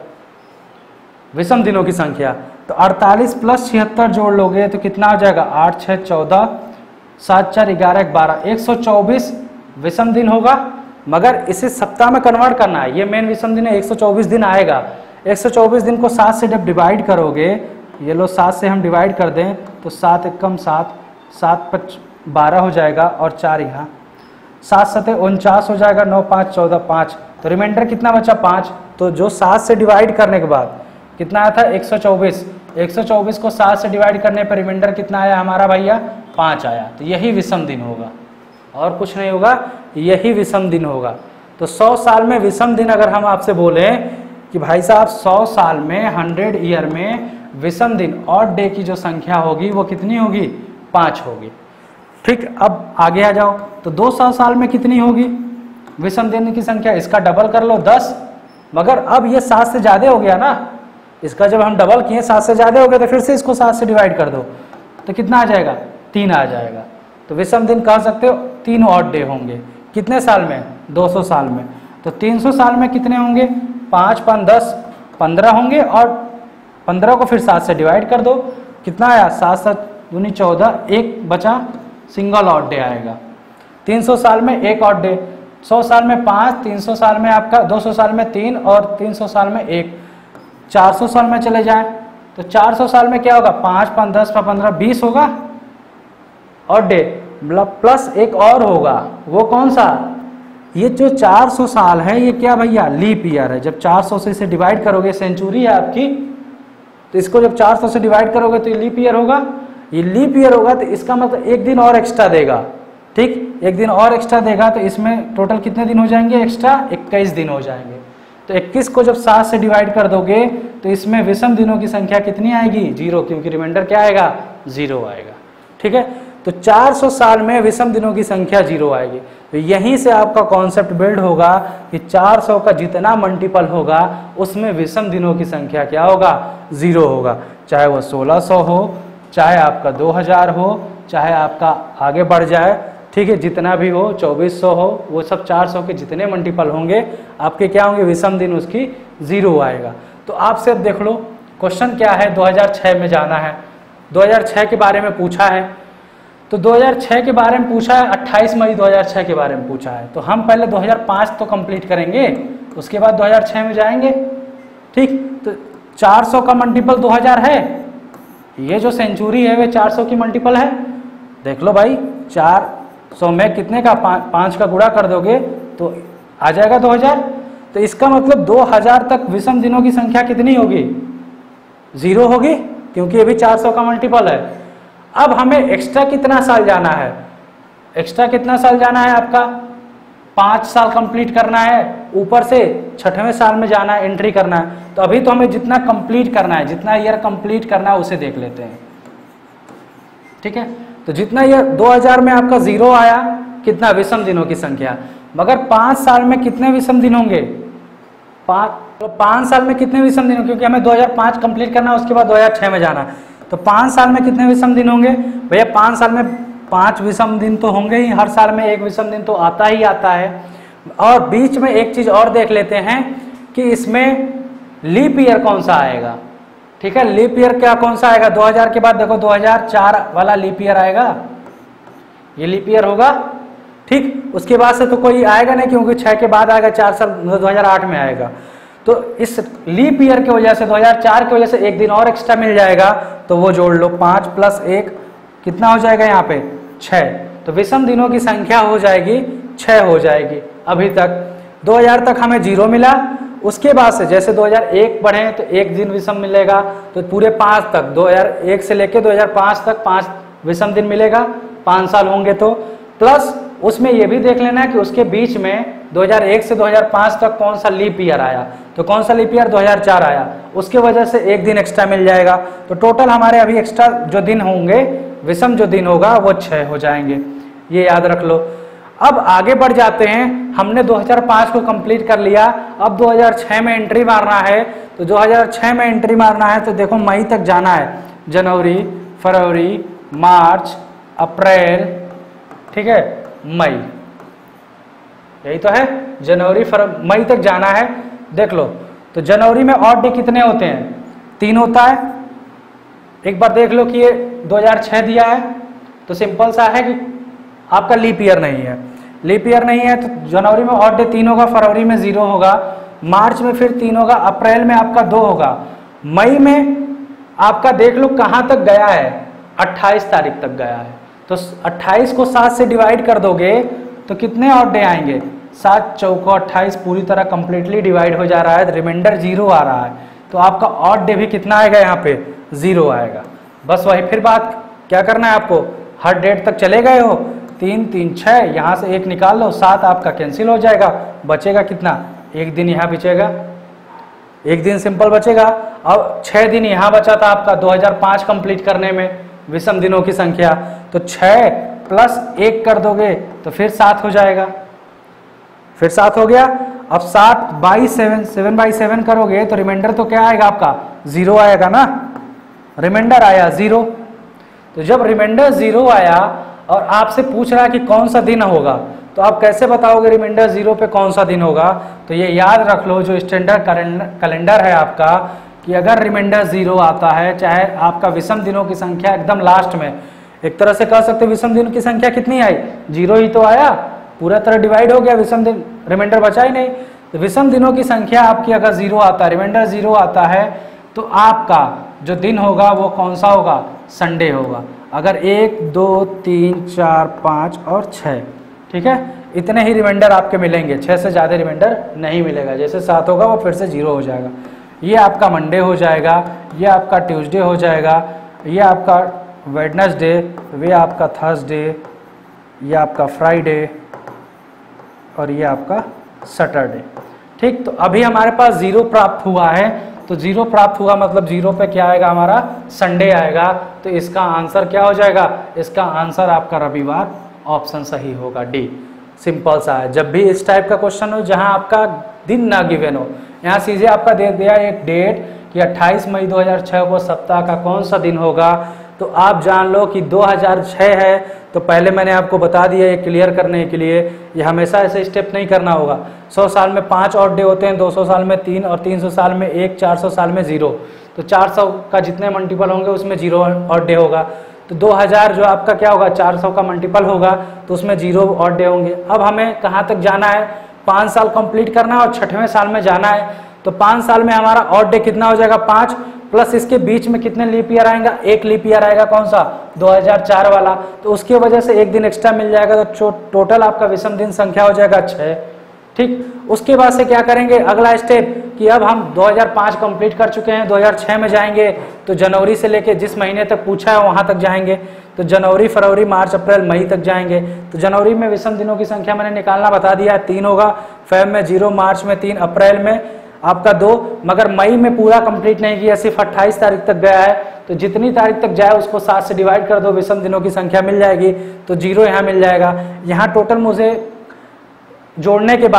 A: विषम दिनों की संख्या। तो 48 प्लस 76 जोड़ लोगे तो कितना हो जाएगा, 8 6 14 7 4 11 12, 124 विषम दिन होगा। मगर इसे सप्ताह में कन्वर्ट करना है, ये मेन विषम दिन है, 124 दिन आएगा। 124 दिन को 7 से जब डिवाइड करोगे, ये लो 7 से हम डिवाइड कर दें तो 7 एकम 7, 7 5 12 हो जाएगा, और 4 यहाँ 7 7 49 हो जाएगा, 9 5 14 5, तो रिमाइंडर कितना बचा 5। तो जो 7 से डिवाइड करने के बाद कितना आया था 124, 124 को 7 से डिवाइड करने पर रिमाइंडर कितना आया हमारा भैया 5 आया। तो यही विषम दिन होगा और कुछ नहीं होगा, यही विषम दिन होगा। तो 100 साल में विषम दिन अगर हम आपसे बोले कि भाई साहब 100 साल में 100 ईयर में विषम दिन ऑड डे की जो संख्या होगी वो कितनी होगी, 5 होगी। ठीक, अब आगे आ जाओ। तो 200 साल में कितनी होगी विषम दिन की संख्या, इसका डबल कर लो 10। मगर अब ये 7 से ज़्यादा हो गया ना, इसका जब हम डबल किए 7 से ज़्यादा हो गया तो फिर से इसको 7 से डिवाइड कर दो तो कितना आ जाएगा, 3 आ जाएगा। तो विषम दिन कह सकते हो 3 ऑड डे होंगे। कितने साल में, 200 साल में। तो 300 साल में कितने होंगे, 5 5 10 15 होंगे, और 15 को फिर 7 से डिवाइड कर दो, कितना आया 7 7 दूनी 14, 1 बचा, सिंगल ऑड डे आएगा। 300 साल में 1 ऑड डे, 100 साल में 5, 300 साल में आपका 200 साल में 3, और 300 साल में 1। 400 साल में चले जाएं तो 400 साल में क्या होगा, 5 5 10 15 20 होगा ऑड डे, प्लस एक और होगा, वो कौन सा, ये जो 400 साल है ये क्या भैया, लीप ईयर है। जब 400 से इसे डिवाइड करोगे, सेंचुरी है आपकी, तो इसको जब 400 से डिवाइड करोगे तो ये लीप ईयर होगा। ये लीप ईयर होगा तो इसका मतलब 1 दिन और एक्स्ट्रा देगा। ठीक, 1 दिन और एक्स्ट्रा देगा तो इसमें टोटल कितने दिन हो जाएंगे एक्स्ट्रा, 21 दिन हो जाएंगे। तो 21 को जब 7 से डिवाइड कर दोगे तो इसमें विषम दिनों की संख्या कितनी आएगी, 0, क्योंकि रिमाइंडर क्या आएगा, 0 आएगा। ठीक है, तो 400 साल में विषम दिनों की संख्या 0 आएगी। तो यहीं से आपका कॉन्सेप्ट बिल्ड होगा कि 400 का जितना मल्टीपल होगा उसमें विषम दिनों की संख्या क्या होगा, 0 होगा। चाहे वो 1600 हो, चाहे आपका 2000 हो, चाहे आपका आगे बढ़ जाए, ठीक है, जितना भी हो, 2400 हो, वो सब 400 के जितने मल्टीपल होंगे आपके क्या होंगे, विषम दिन उसकी 0 आएगा। तो आपसे अब देख लो क्वेश्चन क्या है, 2006 में जाना है। 2006 के बारे में पूछा है, तो 2006 के बारे में पूछा है, 28 मई 2006 के बारे में पूछा है। तो हम पहले 2005 तो कंप्लीट करेंगे, उसके बाद 2006 में जाएंगे। ठीक, तो 400 का मल्टीपल 2000 है, ये जो सेंचुरी है वे 400 की मल्टीपल है। देख लो भाई, 400 में कितने का 5 का गुणा कर दोगे तो आ जाएगा 2000। तो इसका मतलब 2000 तक विषम दिनों की संख्या कितनी होगी, 0 होगी, क्योंकि ये भी 400 का मल्टीपल है। अब हमें एक्स्ट्रा कितना साल जाना है, एक्स्ट्रा कितना साल जाना है आपका, 5 साल कंप्लीट करना है, ऊपर से 6वें साल में जाना है, एंट्री करना है। तो अभी तो हमें जितना कंप्लीट करना है, जितना ईयर कंप्लीट करना है उसे देख लेते हैं। ठीक है, तो जितना ईयर 2000 में आपका 0 आया, कितना विषम दिनों की संख्या, मगर 5 साल में कितने विषम दिन होंगे, तो 5 साल में कितने विषम दिन होंगे, क्योंकि हमें 2005 कंप्लीट करना है, उसके बाद 2006 में जाना है। तो 5 साल में कितने विषम दिन होंगे भैया? 5 साल में 5 विषम दिन तो होंगे ही, हर साल में 1 विषम दिन तो आता ही आता है। और बीच में एक चीज और देख लेते हैं कि इसमें लीप ईयर कौन सा आएगा। ठीक है, लीप ईयर क्या कौन सा आएगा? 2000 के बाद देखो 2004 वाला लीप ईयर आएगा, ये लीप ईयर होगा। ठीक, उसके बाद से तो कोई आएगा नहीं, क्योंकि 6 के बाद आएगा, 4 साल 2008 में आएगा। तो इस लीप ईयर की वजह से 2004 की वजह से एक दिन और एक्स्ट्रा मिल जाएगा, तो वो जोड़ लो। 5 + 1 कितना हो जाएगा यहाँ पे? 6। तो विषम दिनों की संख्या हो जाएगी 6 हो जाएगी। अभी तक 2000 तक हमें 0 मिला, उसके बाद से जैसे 2001 बढ़े तो 1 दिन विषम मिलेगा, तो पूरे 5 तक 2001 से लेके 2005 तक 5 विषम दिन मिलेगा, 5 साल होंगे तो। प्लस उसमें ये भी देख लेना है कि उसके बीच में 2001 से 2005 तक कौन सा लीप ईयर आया, तो कौन सा लीप ईयर? 2004 आया, उसके वजह से 1 दिन एक्स्ट्रा मिल जाएगा। तो टोटल हमारे अभी एक्स्ट्रा जो दिन होंगे, विषम जो दिन होगा वो 6 हो जाएंगे, ये याद रख लो। अब आगे बढ़ जाते हैं, हमने 2005 को कंप्लीट कर लिया, अब 2006 में एंट्री मारना है। तो 2006 में एंट्री मारना है तो देखो मई तक जाना है, जनवरी, फरवरी, मार्च, अप्रैल, ठीक है, मई, यही तो है, जनवरी फरवरी मई तक जाना है। देख लो, तो जनवरी में ऑड डे कितने होते हैं? 3 होता है। एक बार देख लो कि ये 2006 दिया है, तो सिंपल सा है कि आपका लीप ईयर नहीं है, लीप ईयर नहीं है तो जनवरी में ऑड डे 3 होगा, फरवरी में 0 होगा, मार्च में फिर 3 होगा, अप्रैल में आपका 2 होगा, मई में आपका देख लो कहाँ तक गया है, 28 तारीख तक गया है। तो 28 को 7 से डिवाइड कर दोगे तो कितने ऑड डे आएंगे? 7 चौको 28 पूरी तरह कंप्लीटली डिवाइड हो जा रहा है, रिमाइंडर 0 आ रहा है, तो आपका ऑड डे भी कितना आएगा? यहाँ पे 0 आएगा। बस वही फिर बात क्या करना है आपको, हर डेट तक चले गए हो, 3 3 6, यहाँ से 1 निकाल लो, 7 आपका कैंसिल हो जाएगा, बचेगा कितना? 1 दिन यहाँ बचेगा, 1 दिन सिंपल बचेगा। अब 6 दिन यहाँ बचा था आपका 2005 कंप्लीट करने में विषम दिनों की संख्या, तो 6 + 1 कर दोगे तो फिर 7 हो जाएगा, फिर 7 हो गया। अब 7/7 करोगे तो रिमाइंडर तो क्या आएगा आपका? 0 आएगा ना, रिमाइंडर आया 0। तो जब रिमाइंडर 0 आया और आपसे पूछ रहा है कि कौन सा दिन होगा, तो आप कैसे बताओगे रिमाइंडर 0 पे कौन सा दिन होगा? तो ये याद रख लो, जो स्टैंडर्ड कैलेंडर है आपका, कि अगर रिमाइंडर 0 आता है, चाहे आपका विषम दिनों की संख्या एकदम लास्ट में, एक तरह से कह सकते विषम दिनों की संख्या कितनी आई? 0 ही तो आया, पूरा तरह डिवाइड हो गया, विषम दिन रिमाइंडर बचा ही नहीं। तो विषम दिनों की संख्या आपकी अगर 0 आता है, रिमाइंडर 0 आता है, तो आपका जो दिन होगा वो कौन सा होगा? संडे होगा। अगर 1 2 3 4 5 और 6, ठीक है, इतने ही रिमाइंडर आपके मिलेंगे, 6 से ज़्यादा रिमाइंडर नहीं मिलेगा। जैसे 7 होगा वो फिर से 0 हो जाएगा। ये आपका मंडे हो जाएगा, ये आपका ट्यूसडे हो जाएगा, ये आपका वेडनेसडे, ये आपका थर्सडे, ये आपका फ्राइडे और ये आपका सैटरडे। ठीक, तो अभी हमारे पास 0 प्राप्त हुआ है, तो 0 प्राप्त हुआ मतलब 0 पे क्या आएगा? हमारा संडे आएगा। तो इसका आंसर क्या हो जाएगा? इसका आंसर आपका रविवार, ऑप्शन सही होगा, डी। सिंपल सा है। जब भी इस टाइप का क्वेश्चन हो जहां आपका दिन ना गिवन हो, यहाँ सीधे आपका दे दिया एक डेट कि 28 मई 2006 को सप्ताह का कौन सा दिन होगा, तो आप जान लो कि 2006 है। तो पहले मैंने आपको बता दिया, ये क्लियर करने के लिए, ये हमेशा ऐसे स्टेप नहीं करना होगा। 100 साल में 5 ऑड डे होते हैं, 200 साल में 3 और 300 साल में 1, 400 साल में 0। तो 400 का जितने मल्टीपल होंगे उसमें 0 ऑड डे होगा। तो 2000 जो आपका क्या होगा? 400 का मल्टीपल होगा, तो उसमें 0 ऑड डे होंगे। अब हमें कहाँ तक जाना है? 5 साल कंप्लीट करना है और 6वें साल में जाना है। तो 5 साल में हमारा ऑड डे कितना हो जाएगा? 5 प्लस इसके बीच में कितने लीप ईयर आएगा? 1 लीप ईयर आएगा, कौन सा? 2004 वाला। तो उसकी वजह से 1 दिन एक्स्ट्रा मिल जाएगा, तो टोटल आपका विषम दिन संख्या हो जाएगा 6। ठीक, उसके बाद से क्या करेंगे? अगला स्टेप कि अब हम 2005 कंप्लीट कर चुके हैं, 2006 में जाएंगे, तो जनवरी से लेके जिस महीने तक पूछा है वहां तक जाएंगे। तो जनवरी, फरवरी, मार्च, अप्रैल, मई तक जाएंगे। तो जनवरी में विषम दिनों की संख्या मैंने निकालना बता दिया है, 3 होगा, फेब में 0, मार्च में 3, अप्रैल में आपका 2, मगर मई में पूरा कंप्लीट नहीं किया, सिर्फ 28 तारीख तक गया है। तो जितनी तारीख तक जाए उसको 7 से डिवाइड कर दो, विषम दिनों की संख्या मिल जाएगी। तो 0 यहाँ मिल जाएगा। यहाँ टोटल मुझे जोड़ने के बाद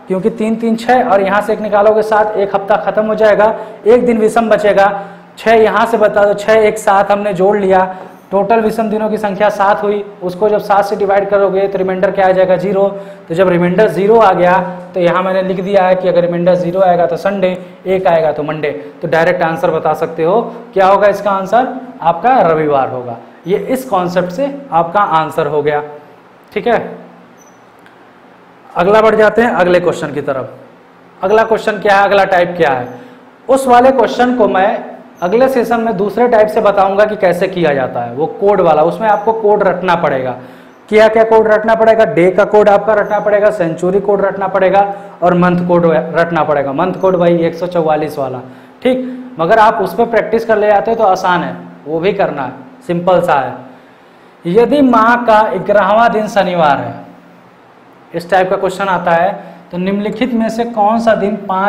A: क्योंकि 3 3 6 और यहाँ से 1 निकालोगे 7, एक हफ्ता खत्म हो जाएगा, एक दिन विषम बचेगा। 6 यहाँ से बता दो, 6 1 7 हमने जोड़ लिया, टोटल विषम दिनों की संख्या 7 हुई। उसको जब 7 से डिवाइड करोगे तो रिमाइंडर क्या आ जाएगा 0। तो जब रिमाइंडर 0 आ गया तो यहाँ मैंने लिख दिया है कि अगर रिमाइंडर 0 आएगा तो संडे, 1 आएगा तो मंडे। तो डायरेक्ट आंसर बता सकते हो क्या होगा, इसका आंसर आपका रविवार होगा। ये इस कॉन्सेप्ट से आपका आंसर हो गया। ठीक है, अगला बढ़ जाते हैं अगले क्वेश्चन की तरफ। अगला क्वेश्चन क्या है, अगला टाइप क्या है, उस वाले क्वेश्चन को मैं अगले सेशन में दूसरे टाइप से बताऊंगा कि कैसे किया जाता है, वो कोड वाला। उसमें आपको कोड रटना पड़ेगा। क्या क्या कोड रटना पड़ेगा, डे का कोड आपका रटना पड़ेगा, सेंचुरी कोड रटना पड़ेगा और मंथ कोड रटना पड़ेगा। मंथ कोड वही 144 वाला, ठीक। मगर आप उस पर प्रैक्टिस कर ले जाते हो तो आसान है, वो भी करना है, सिंपल सा है। यदि माह का 11वां दिन शनिवार है, इस टाइप का क्वेश्चन आता है, तो निम्नलिखित में से कौन सा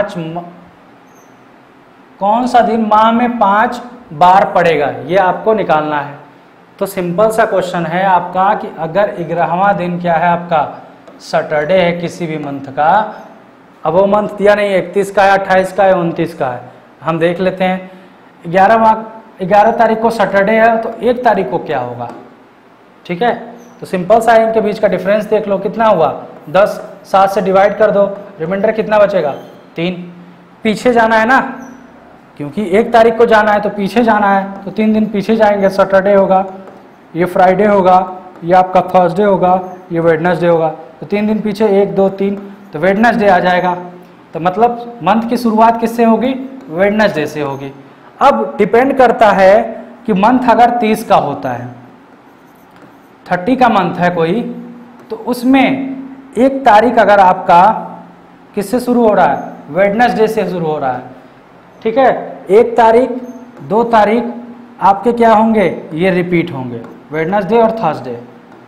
A: दिन माह में 5 बार पड़ेगा, ये आपको निकालना है। तो सिंपल सा क्वेश्चन है आपका कि अगर 11वां दिन क्या है आपका सैटरडे है किसी भी मंथ का, अब वो मंथ दिया नहीं है 31 का है, 28 का है, 29 का है, हम देख लेते हैं। 11 तारीख को सैटरडे है तो 1 तारीख को क्या होगा, ठीक है। तो सिंपल सा इनके बीच का डिफरेंस देख लो, कितना हुआ 10, 7 से डिवाइड कर दो, रिमाइंडर कितना बचेगा 3। पीछे जाना है ना, क्योंकि 1 तारीख को जाना है तो पीछे जाना है, तो 3 दिन पीछे जाएंगे। सैटरडे होगा, ये फ्राइडे होगा, ये आपका थर्सडे होगा, ये वेडनेसडे होगा। तो 3 दिन पीछे 1 2 3, तो वेडनेसडे आ जाएगा। तो मतलब मंथ की शुरुआत किससे होगी, वेडनेसडे से होगी। अब डिपेंड करता है कि मंथ अगर 30 का होता है, 30 का मंथ है कोई, तो उसमें 1 तारीख अगर आपका किससे शुरू हो रहा है, वेडनेसडे से शुरू हो रहा है, ठीक है। 1 तारीख 2 तारीख आपके क्या होंगे, ये रिपीट होंगे, वेडनेसडे और थर्सडे,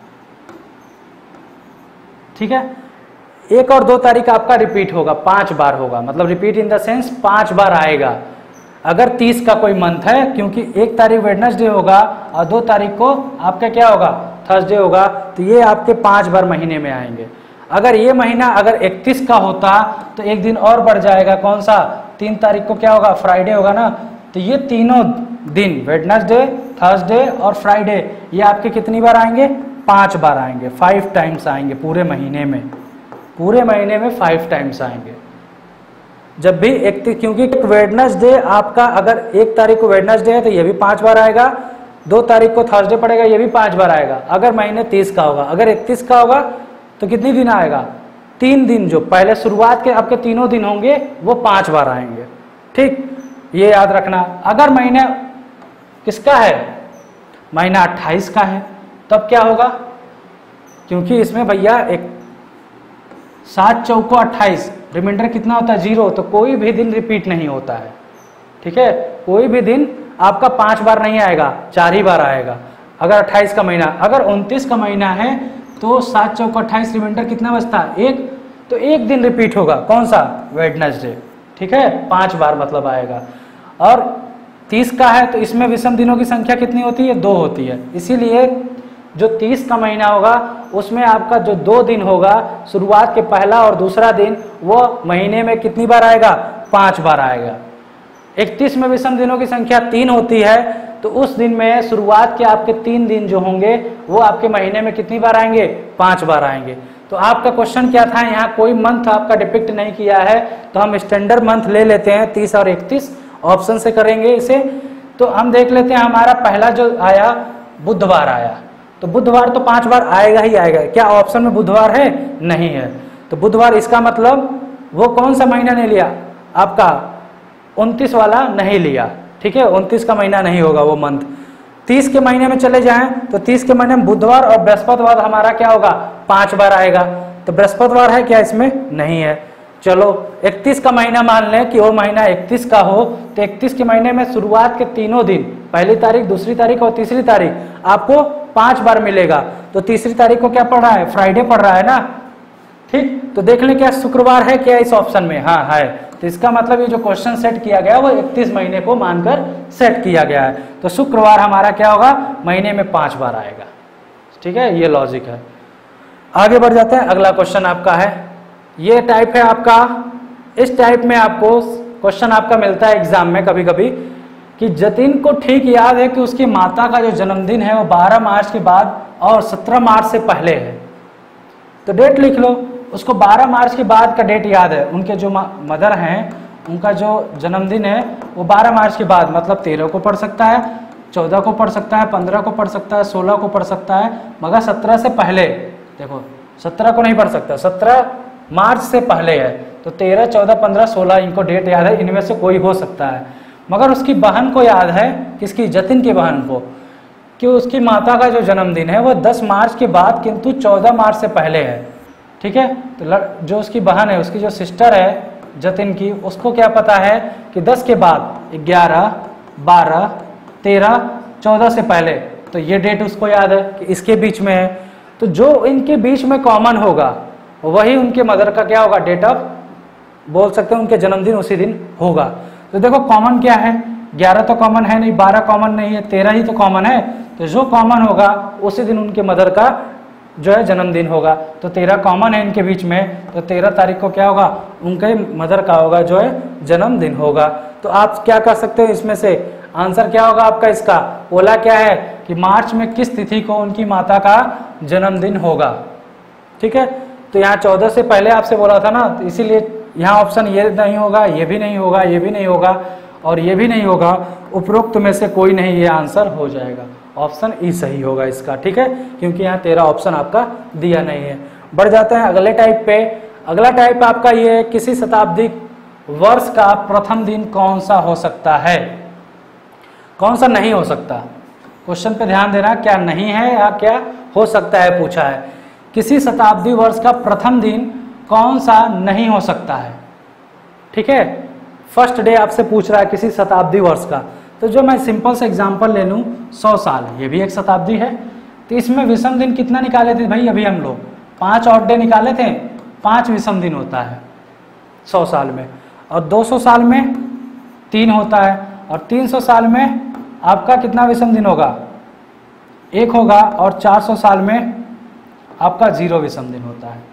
A: ठीक है। 1 और 2 तारीख आपका रिपीट होगा, 5 बार होगा, मतलब रिपीट इन द सेंस 5 बार आएगा अगर 30 का कोई मंथ है, क्योंकि 1 तारीख वेडनेसडे होगा और 2 तारीख को आपका क्या होगा, थर्सडे होगा। तो ये आपके 5 बार महीने में आएंगे। अगर ये महीना अगर 31 का होता तो 1 दिन और बढ़ जाएगा, कौन सा, 3 तारीख को क्या होगा, फ्राइडे होगा ना। तो ये तीनों दिन वेडनेसडे, थर्सडे और फ्राइडे, ये आपके कितनी बार आएंगे, 5 बार आएंगे, 5 टाइम्स आएंगे पूरे महीने में। पूरे महीने में 5 टाइम्स आएंगे जब भी 31, क्योंकि वेडनेसडे आपका अगर 1 तारीख को वेडनेसडे है तो ये भी 5 बार आएगा, 2 तारीख को थर्सडे पड़ेगा, ये भी 5 बार आएगा। अगर महीने 30 का होगा, अगर 31 का होगा तो कितनी दिन आएगा, 3 दिन, जो पहले शुरुआत के आपके तीनों दिन होंगे वो 5 बार आएंगे, ठीक, ये याद रखना। अगर महीना किसका है, महीना 28 का है, तब क्या होगा, क्योंकि इसमें भैया 7 चौको 28, रिमाइंडर कितना होता है 0, तो कोई भी दिन रिपीट नहीं होता है, ठीक है। कोई भी दिन आपका 5 बार नहीं आएगा, 4 ही बार आएगा। अगर 28 का महीना, अगर 29 का महीना है तो 7 चौको 28, रिमाइंडर कितना बचता है 1, तो 1 दिन रिपीट होगा, कौन सा, वेडनेसडे, ठीक है, 5 बार मतलब आएगा। और 30 का है तो इसमें विषम दिनों की संख्या कितनी होती है, 2 होती है, इसीलिए जो 30 का महीना होगा उसमें आपका जो 2 दिन होगा, शुरुआत के पहला और दूसरा दिन, वो महीने में कितनी बार आएगा, 5 बार आएगा। 31 में विषम दिनों की संख्या 3 होती है, तो उस दिन में शुरुआत के आपके 3 दिन जो होंगे वो आपके महीने में कितनी बार आएंगे, 5 बार आएंगे। तो आपका क्वेश्चन क्या था, यहाँ कोई मंथ आपका डिपिक्ट नहीं किया है, तो हम स्टैंडर्ड मंथ ले लेते हैं, 30 और 31 ऑप्शन से करेंगे इसे। तो हम देख लेते हैं, हमारा पहला जो आया बुधवार आया, तो बुधवार तो 5 बार आएगा ही आएगा। क्या ऑप्शन में बुधवार है, नहीं है, तो बुधवार, इसका मतलब वो कौन सा महीना नहीं लिया, आपका 29 वाला नहीं लिया, ठीक है, 29 का महीना नहीं होगा वो मंथ। 30 के महीने में चले जाएं तो 30 के महीने में बुधवार और बृहस्पतिवार हमारा क्या होगा, 5 बार आएगा, तो बृहस्पतिवार है क्या इसमें, नहीं है। चलो 31 का महीना मान लें कि वो महीना 31 का हो, तो 31 के महीने में शुरुआत के तीनों दिन, पहली तारीख, दूसरी तारीख और तीसरी तारीख, आपको 5 बार मिलेगा। तो तीसरी तारीख को क्या पड़ रहा है, फ्राइडे पड़ रहा है ना, ठीक। तो देख लें क्या शुक्रवार है क्या इस ऑप्शन में, हाँ है, तो इसका मतलब ये जो क्वेश्चन सेट किया गया वो 31 महीने को मानकर सेट किया गया है। तो शुक्रवार हमारा क्या होगा, महीने में 5 बार आएगा, ठीक है, ये लॉजिक है। आगे बढ़ जाते हैं, अगला क्वेश्चन आपका है, ये टाइप है आपका। इस टाइप में आपको क्वेश्चन आपका मिलता है एग्जाम में कभी कभी कि जतिन को ठीक याद है कि उसकी माता का जो जन्मदिन है वो 12 मार्च के बाद और 17 मार्च से पहले है। तो डेट लिख लो, उसको 12 मार्च के बाद का डेट याद है। उनके जो मदर हैं उनका जो जन्मदिन है वो 12 मार्च के बाद, मतलब 13 को पढ़ सकता है, 14 को पढ़ सकता है, 15 को पढ़ सकता है, 16 को पढ़ सकता है, मगर 17 से पहले। देखो 17 को नहीं पढ़ सकता, 17 मार्च से पहले है। तो 13, 14, 15, 16 इनको डेट याद है, इनमें से कोई हो सकता है। मगर उसकी बहन को याद है, किसकी, जतिन की बहन को, कि उसकी माता का जो जन्मदिन है वो 10 मार्च के बाद किंतु 14 मार्च से पहले है। ठीक है, तो जो उसकी बहन है, उसकी जो सिस्टर है जतिन की, उसको क्या पता है कि 10 के बाद 11, 12, 13, 14 से पहले, तो ये डेट उसको याद है कि इसके बीच में है। तो जो इनके बीच में कॉमन होगा वही उनके मदर का क्या होगा, डेट ऑफ, बोल सकते हैं उनके जन्मदिन उसी दिन होगा। तो देखो कॉमन क्या है, 11 तो कॉमन है नहीं, 12 कॉमन नहीं है, 13 ही तो कॉमन है। तो जो कॉमन होगा उसी दिन उनके मदर का जो है जन्मदिन होगा। तो 13 कॉमन है इनके बीच में, तो 13 तारीख को क्या होगा, उनके मदर का होगा जो है जन्मदिन होगा। तो आप क्या कर सकते हो, इसमें से आंसर क्या होगा आपका इसका, बोला क्या है कि मार्च में किस तिथि को उनकी माता का जन्मदिन होगा। ठीक है, तो यहाँ 14 से पहले आपसे बोला था ना, तो इसीलिए यहाँ ऑप्शन ये नहीं होगा, ये भी नहीं होगा, ये भी नहीं होगा और ये भी नहीं होगा। उपरोक्त में से कोई नहीं, ये आंसर हो जाएगा। ऑप्शन ई सही होगा इसका। ठीक है, क्योंकि यहाँ 13 ऑप्शन आपका दिया नहीं है। बढ़ जाते हैं अगले टाइप पे। अगला टाइप आपका ये है, किसी शताब्दी वर्ष का प्रथम दिन कौन सा हो सकता है, कौन सा नहीं हो सकता। क्वेश्चन पे ध्यान देना, क्या नहीं है या क्या हो सकता है पूछा है। किसी शताब्दी वर्ष का प्रथम दिन कौन सा नहीं हो सकता है। ठीक है, फर्स्ट डे आपसे पूछ रहा है किसी शताब्दी वर्ष का। तो जो मैं सिंपल से एग्जांपल ले लूँ, 100 साल, ये भी एक शताब्दी है। तो इसमें विषम दिन कितना निकाले थे भाई, अभी हम लोग 5 ऑड डे निकाले थे, 5 विषम दिन होता है 100 साल में। और 200 साल में 3 होता है, और 300 साल में आपका कितना विषम दिन होगा, 1 होगा, और 400 साल में आपका 0 विषम दिन होता है।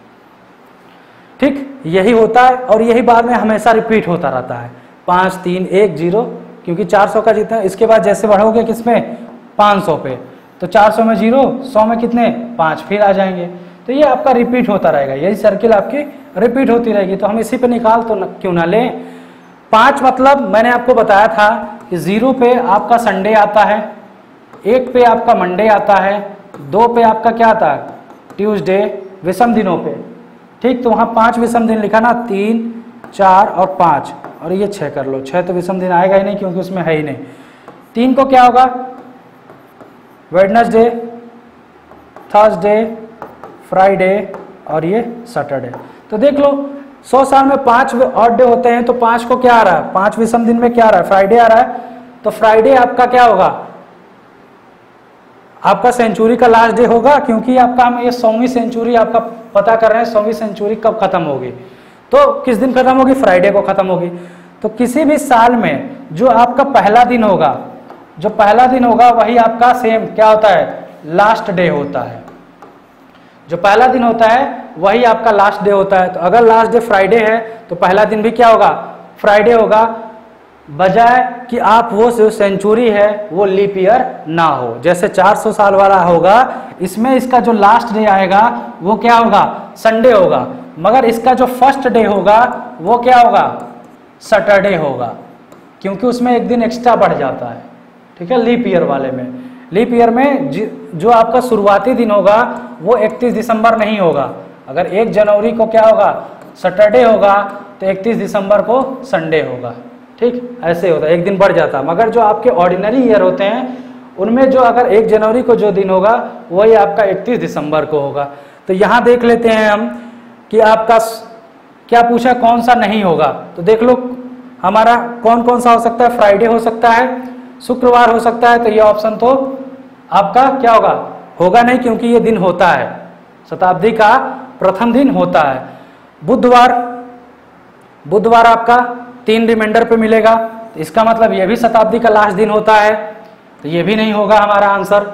A: ठीक, यही होता है और यही बाद में हमेशा रिपीट होता रहता है, 5, 3, 1, 0, क्योंकि 400 का जितना, इसके बाद जैसे बढ़ोगे किसमें, 500 पे, तो 400 में 0, 100 में कितने, 5 फिर आ जाएंगे। तो ये आपका रिपीट होता रहेगा, यही सर्किल आपकी रिपीट होती रहेगी। तो हम इसी पे निकाल तो क्यों ना लें। 5 मतलब मैंने आपको बताया था कि 0 पे आपका संडे आता है, 1 पे आपका मंडे आता है, 2 पे आपका क्या आता है, ट्यूसडे, विषम दिनों पे। ठीक, तो वहाँ 5 विषम दिन लिखा ना, 3, 4 और 5, और ये 6 कर लो। 6 तो विषम दिन आएगा ही नहीं क्योंकि उसमें है ही नहीं। 3 को क्या होगा, वेडनेसडे, थर्सडे, फ्राइडे और ये सैटरडे। तो देख लो 100 साल में 5 ऑड डे होते हैं, तो 5 को क्या आ रहा है, 5 विषम दिन में क्या आ रहा है, फ्राइडे आ रहा है। तो फ्राइडे आपका क्या होगा, आपका सेंचुरी का लास्ट डे होगा, क्योंकि आपका हम ये 100वीं सेंचुरी आपका पता कर रहे हैं, 100वीं सेंचुरी कब खत्म होगी, तो किस दिन खत्म होगी, फ्राइडे को खत्म होगी। तो किसी भी साल में जो आपका पहला दिन होगा, जो पहला दिन होगा वही आपका सेम क्या होता है, लास्ट डे होता है। जो पहला दिन होता है वही आपका लास्ट डे होता है। तो अगर लास्ट डे फ्राइडे है तो पहला दिन भी क्या होगा, फ्राइडे होगा, बजाय कि आप वो जो सेंचुरी है वो लीप ईयर ना हो। जैसे 400 साल वाला होगा, इसमें इसका जो लास्ट डे आएगा वो क्या होगा, संडे होगा, मगर इसका जो फर्स्ट डे होगा वो क्या होगा, सैटरडे होगा, क्योंकि उसमें एक दिन एक्स्ट्रा बढ़ जाता है। ठीक है, लीप ईयर वाले में, लीप ईयर में जो आपका शुरुआती दिन होगा वो 31 दिसंबर नहीं होगा। अगर 1 जनवरी को क्या होगा, सैटरडे होगा, तो 31 दिसंबर को संडे होगा। ठीक, ऐसे होता है, एक दिन बढ़ जाता है। मगर जो आपके ऑर्डिनरी ईयर होते हैं उनमें जो अगर 1 जनवरी को जो दिन होगा वही आपका 31 दिसंबर को होगा। तो यहाँ देख लेते हैं हम कि आपका क्या पूछा, कौन सा नहीं होगा। तो देख लो हमारा कौन कौन सा हो सकता है, फ्राइडे हो सकता है, शुक्रवार हो सकता है, तो ये ऑप्शन तो आपका क्या होगा, होगा नहीं, क्योंकि ये दिन होता है, शताब्दी का प्रथम दिन होता है। बुधवार आपका 3 रिमाइंडर पे मिलेगा, तो इसका मतलब ये भी शताब्दी का लास्ट दिन होता है, तो ये भी नहीं होगा हमारा आंसर।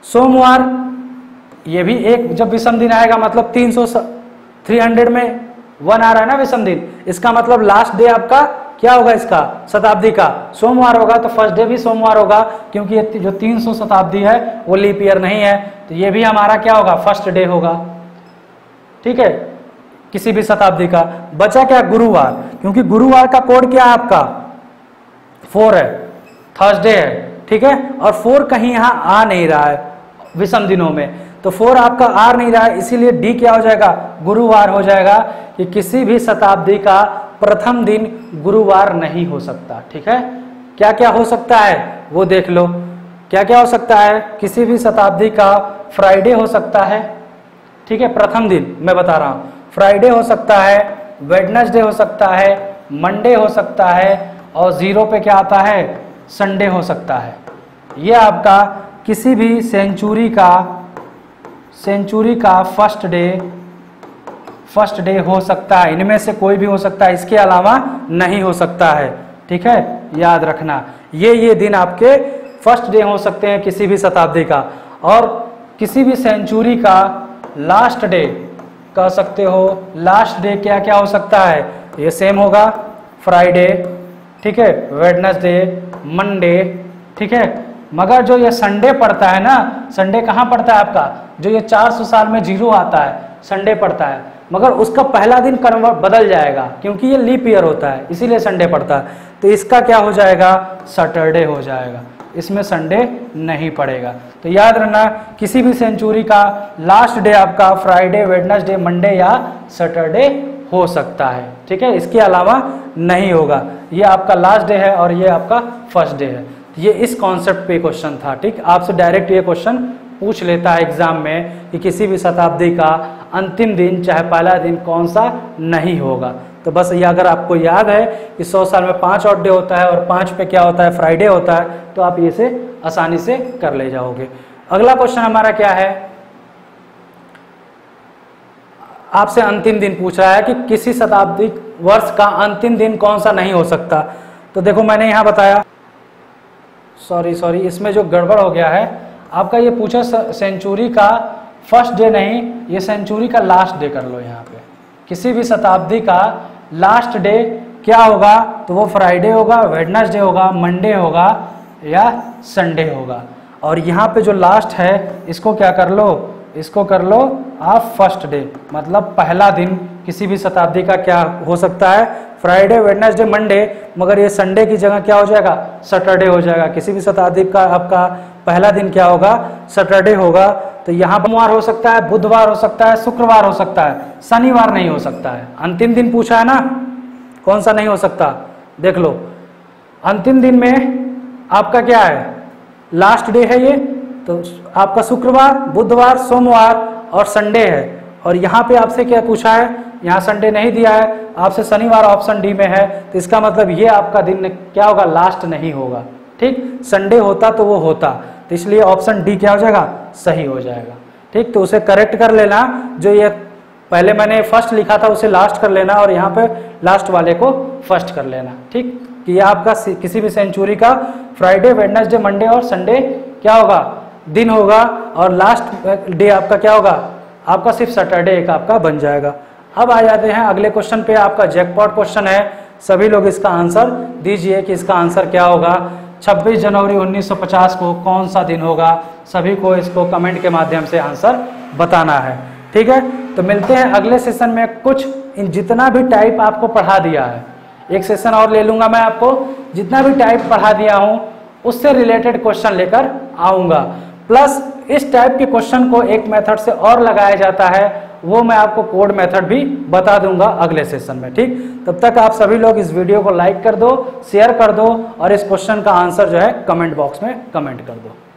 A: सोमवार, ये भी एक जब विषम दिन आएगा मतलब 300 में 1 आ रहा है ना विषम दिन, इसका मतलब लास्ट डे आपका क्या होगा, इसका शताब्दी का सोमवार होगा, तो फर्स्ट डे भी सोमवार होगा, क्योंकि ये जो 300 शताब्दी है वो लीप ईयर नहीं है, तो ये भी हमारा क्या होगा, फर्स्ट डे होगा। ठीक है, किसी भी शताब्दी का। बचा क्या, गुरुवार, क्योंकि गुरुवार का कोड क्या है आपका 4 है, थर्सडे है। ठीक है, और 4 कहीं यहाँ आ नहीं रहा है विषम दिनों में, तो 4 आपका आ नहीं रहा है, इसीलिए डी क्या हो जाएगा, गुरुवार हो जाएगा, कि किसी भी शताब्दी का प्रथम दिन गुरुवार नहीं हो सकता। ठीक है, क्या क्या हो सकता है वो देख लो, क्या क्या हो सकता है, किसी भी शताब्दी का फ्राइडे हो सकता है। ठीक है, प्रथम दिन मैं बता रहा हूँ, फ्राइडे हो सकता है, वेडनेसडे हो सकता है, मंडे हो सकता है, और 0 पे क्या आता है, संडे हो सकता है। ये आपका किसी भी सेंचुरी का फर्स्ट डे हो सकता है, इनमें से कोई भी हो सकता है, इसके अलावा नहीं हो सकता है। ठीक है, याद रखना, ये दिन आपके फर्स्ट डे हो सकते हैं किसी भी शताब्दी का, और किसी भी सेंचुरी का लास्ट डे कह सकते हो। लास्ट डे क्या क्या हो सकता है, ये सेम होगा, फ्राइडे, ठीक है, वेडनेसडे, मंडे। ठीक है, मगर जो ये संडे पड़ता है ना, संडे कहाँ पड़ता है आपका, जो ये 400 साल में 0 आता है, संडे पड़ता है, मगर उसका पहला दिन कन्वर्ट बदल जाएगा, क्योंकि ये लीप ईयर होता है, इसीलिए संडे पड़ता है, तो इसका क्या हो जाएगा, सैटरडे हो जाएगा, इसमें संडे नहीं पड़ेगा। तो याद रखना, किसी भी सेंचुरी का लास्ट डे आपका फ्राइडे, वेडनेसडे, मंडे या सैटरडे हो सकता है। ठीक है, इसके अलावा नहीं होगा। ये आपका लास्ट डे है और ये आपका फर्स्ट डे है। ये इस कॉन्सेप्ट पे क्वेश्चन था। ठीक, आपसे डायरेक्ट ये क्वेश्चन पूछ लेता है एग्जाम में कि किसी भी शताब्दी का अंतिम दिन चाहे पहला दिन कौन सा नहीं होगा। तो बस ये अगर आपको याद है कि 100 साल में 5 ऑड डे होता है और 5 पे क्या होता है, फ्राइडे होता है, तो आप ये से आसानी से कर ले जाओगे। अगला क्वेश्चन हमारा क्या है, आपसे अंतिम दिन पूछ रहा है कि किसी शताब्दी वर्ष का अंतिम दिन कौन सा नहीं हो सकता। तो देखो मैंने यहाँ बताया, सॉरी इसमें जो गड़बड़ हो गया है आपका, ये पूछा सेंचुरी का फर्स्ट डे नहीं, ये सेंचुरी का लास्ट डे कर लो। यहाँ पे किसी भी शताब्दी का लास्ट डे क्या होगा, तो वो फ्राइडे होगा, वेडनेसडे होगा, मंडे होगा या संडे होगा। और यहाँ पे जो लास्ट है इसको क्या कर लो, इसको कर लो आप फर्स्ट डे, मतलब पहला दिन किसी भी शताब्दी का क्या हो सकता है, फ्राइडे, वेडनेसडे, मंडे, मगर ये संडे की जगह क्या हो जाएगा, सैटरडे हो जाएगा। किसी भी शताब्दी का आपका पहला दिन क्या होगा, सैटरडे होगा। तो यहाँ सोमवार हो सकता है, बुधवार हो सकता है, शुक्रवार हो सकता है, शनिवार नहीं हो सकता है। अंतिम दिन पूछा है ना, कौन सा नहीं हो सकता, देख लो। अंतिम दिन में आपका क्या है, लास्ट डे है ये, तो आपका शुक्रवार, बुधवार, सोमवार और संडे है। और यहाँ पे आपसे क्या पूछा है, यहाँ संडे नहीं दिया है, आपसे शनिवार ऑप्शन डी में है, तो इसका मतलब ये आपका दिन क्या होगा, लास्ट नहीं होगा। ठीक, संडे होता तो वो होता, तो इसलिए ऑप्शन डी क्या हो जाएगा, सही हो जाएगा। ठीक, तो उसे करेक्ट कर लेना, जो ये पहले मैंने फर्स्ट लिखा था उसे लास्ट कर लेना, और यहाँ पे लास्ट वाले को फर्स्ट कर लेना। ठीक, कि ये आपका किसी भी सेंचुरी का फ्राइडे, वेडनेसडे, मंडे और संडे क्या होगा, दिन होगा, और लास्ट डे आपका क्या होगा, आपका सिर्फ सैटरडे एक आपका बन जाएगा। अब आ जाते हैं अगले क्वेश्चन पे, आपका जैकपॉट क्वेश्चन है। सभी लोग इसका आंसर दीजिए कि इसका आंसर क्या होगा। 26 जनवरी 1950 को कौन सा दिन होगा, सभी को इसको कमेंट के माध्यम से आंसर बताना है। ठीक है, तो मिलते हैं अगले सेशन में। कुछ जितना भी टाइप आपको पढ़ा दिया है, एक सेशन और ले लूंगा मैं, आपको जितना भी टाइप पढ़ा दिया हूं उससे रिलेटेड क्वेश्चन लेकर आऊंगा। प्लस इस टाइप के क्वेश्चन को एक मेथड से और लगाया जाता है, वो मैं आपको कोड मेथड भी बता दूंगा अगले सेशन में। ठीक, तब तक आप सभी लोग इस वीडियो को लाइक कर दो, शेयर कर दो, और इस क्वेश्चन का आंसर जो है कमेंट बॉक्स में कमेंट कर दो।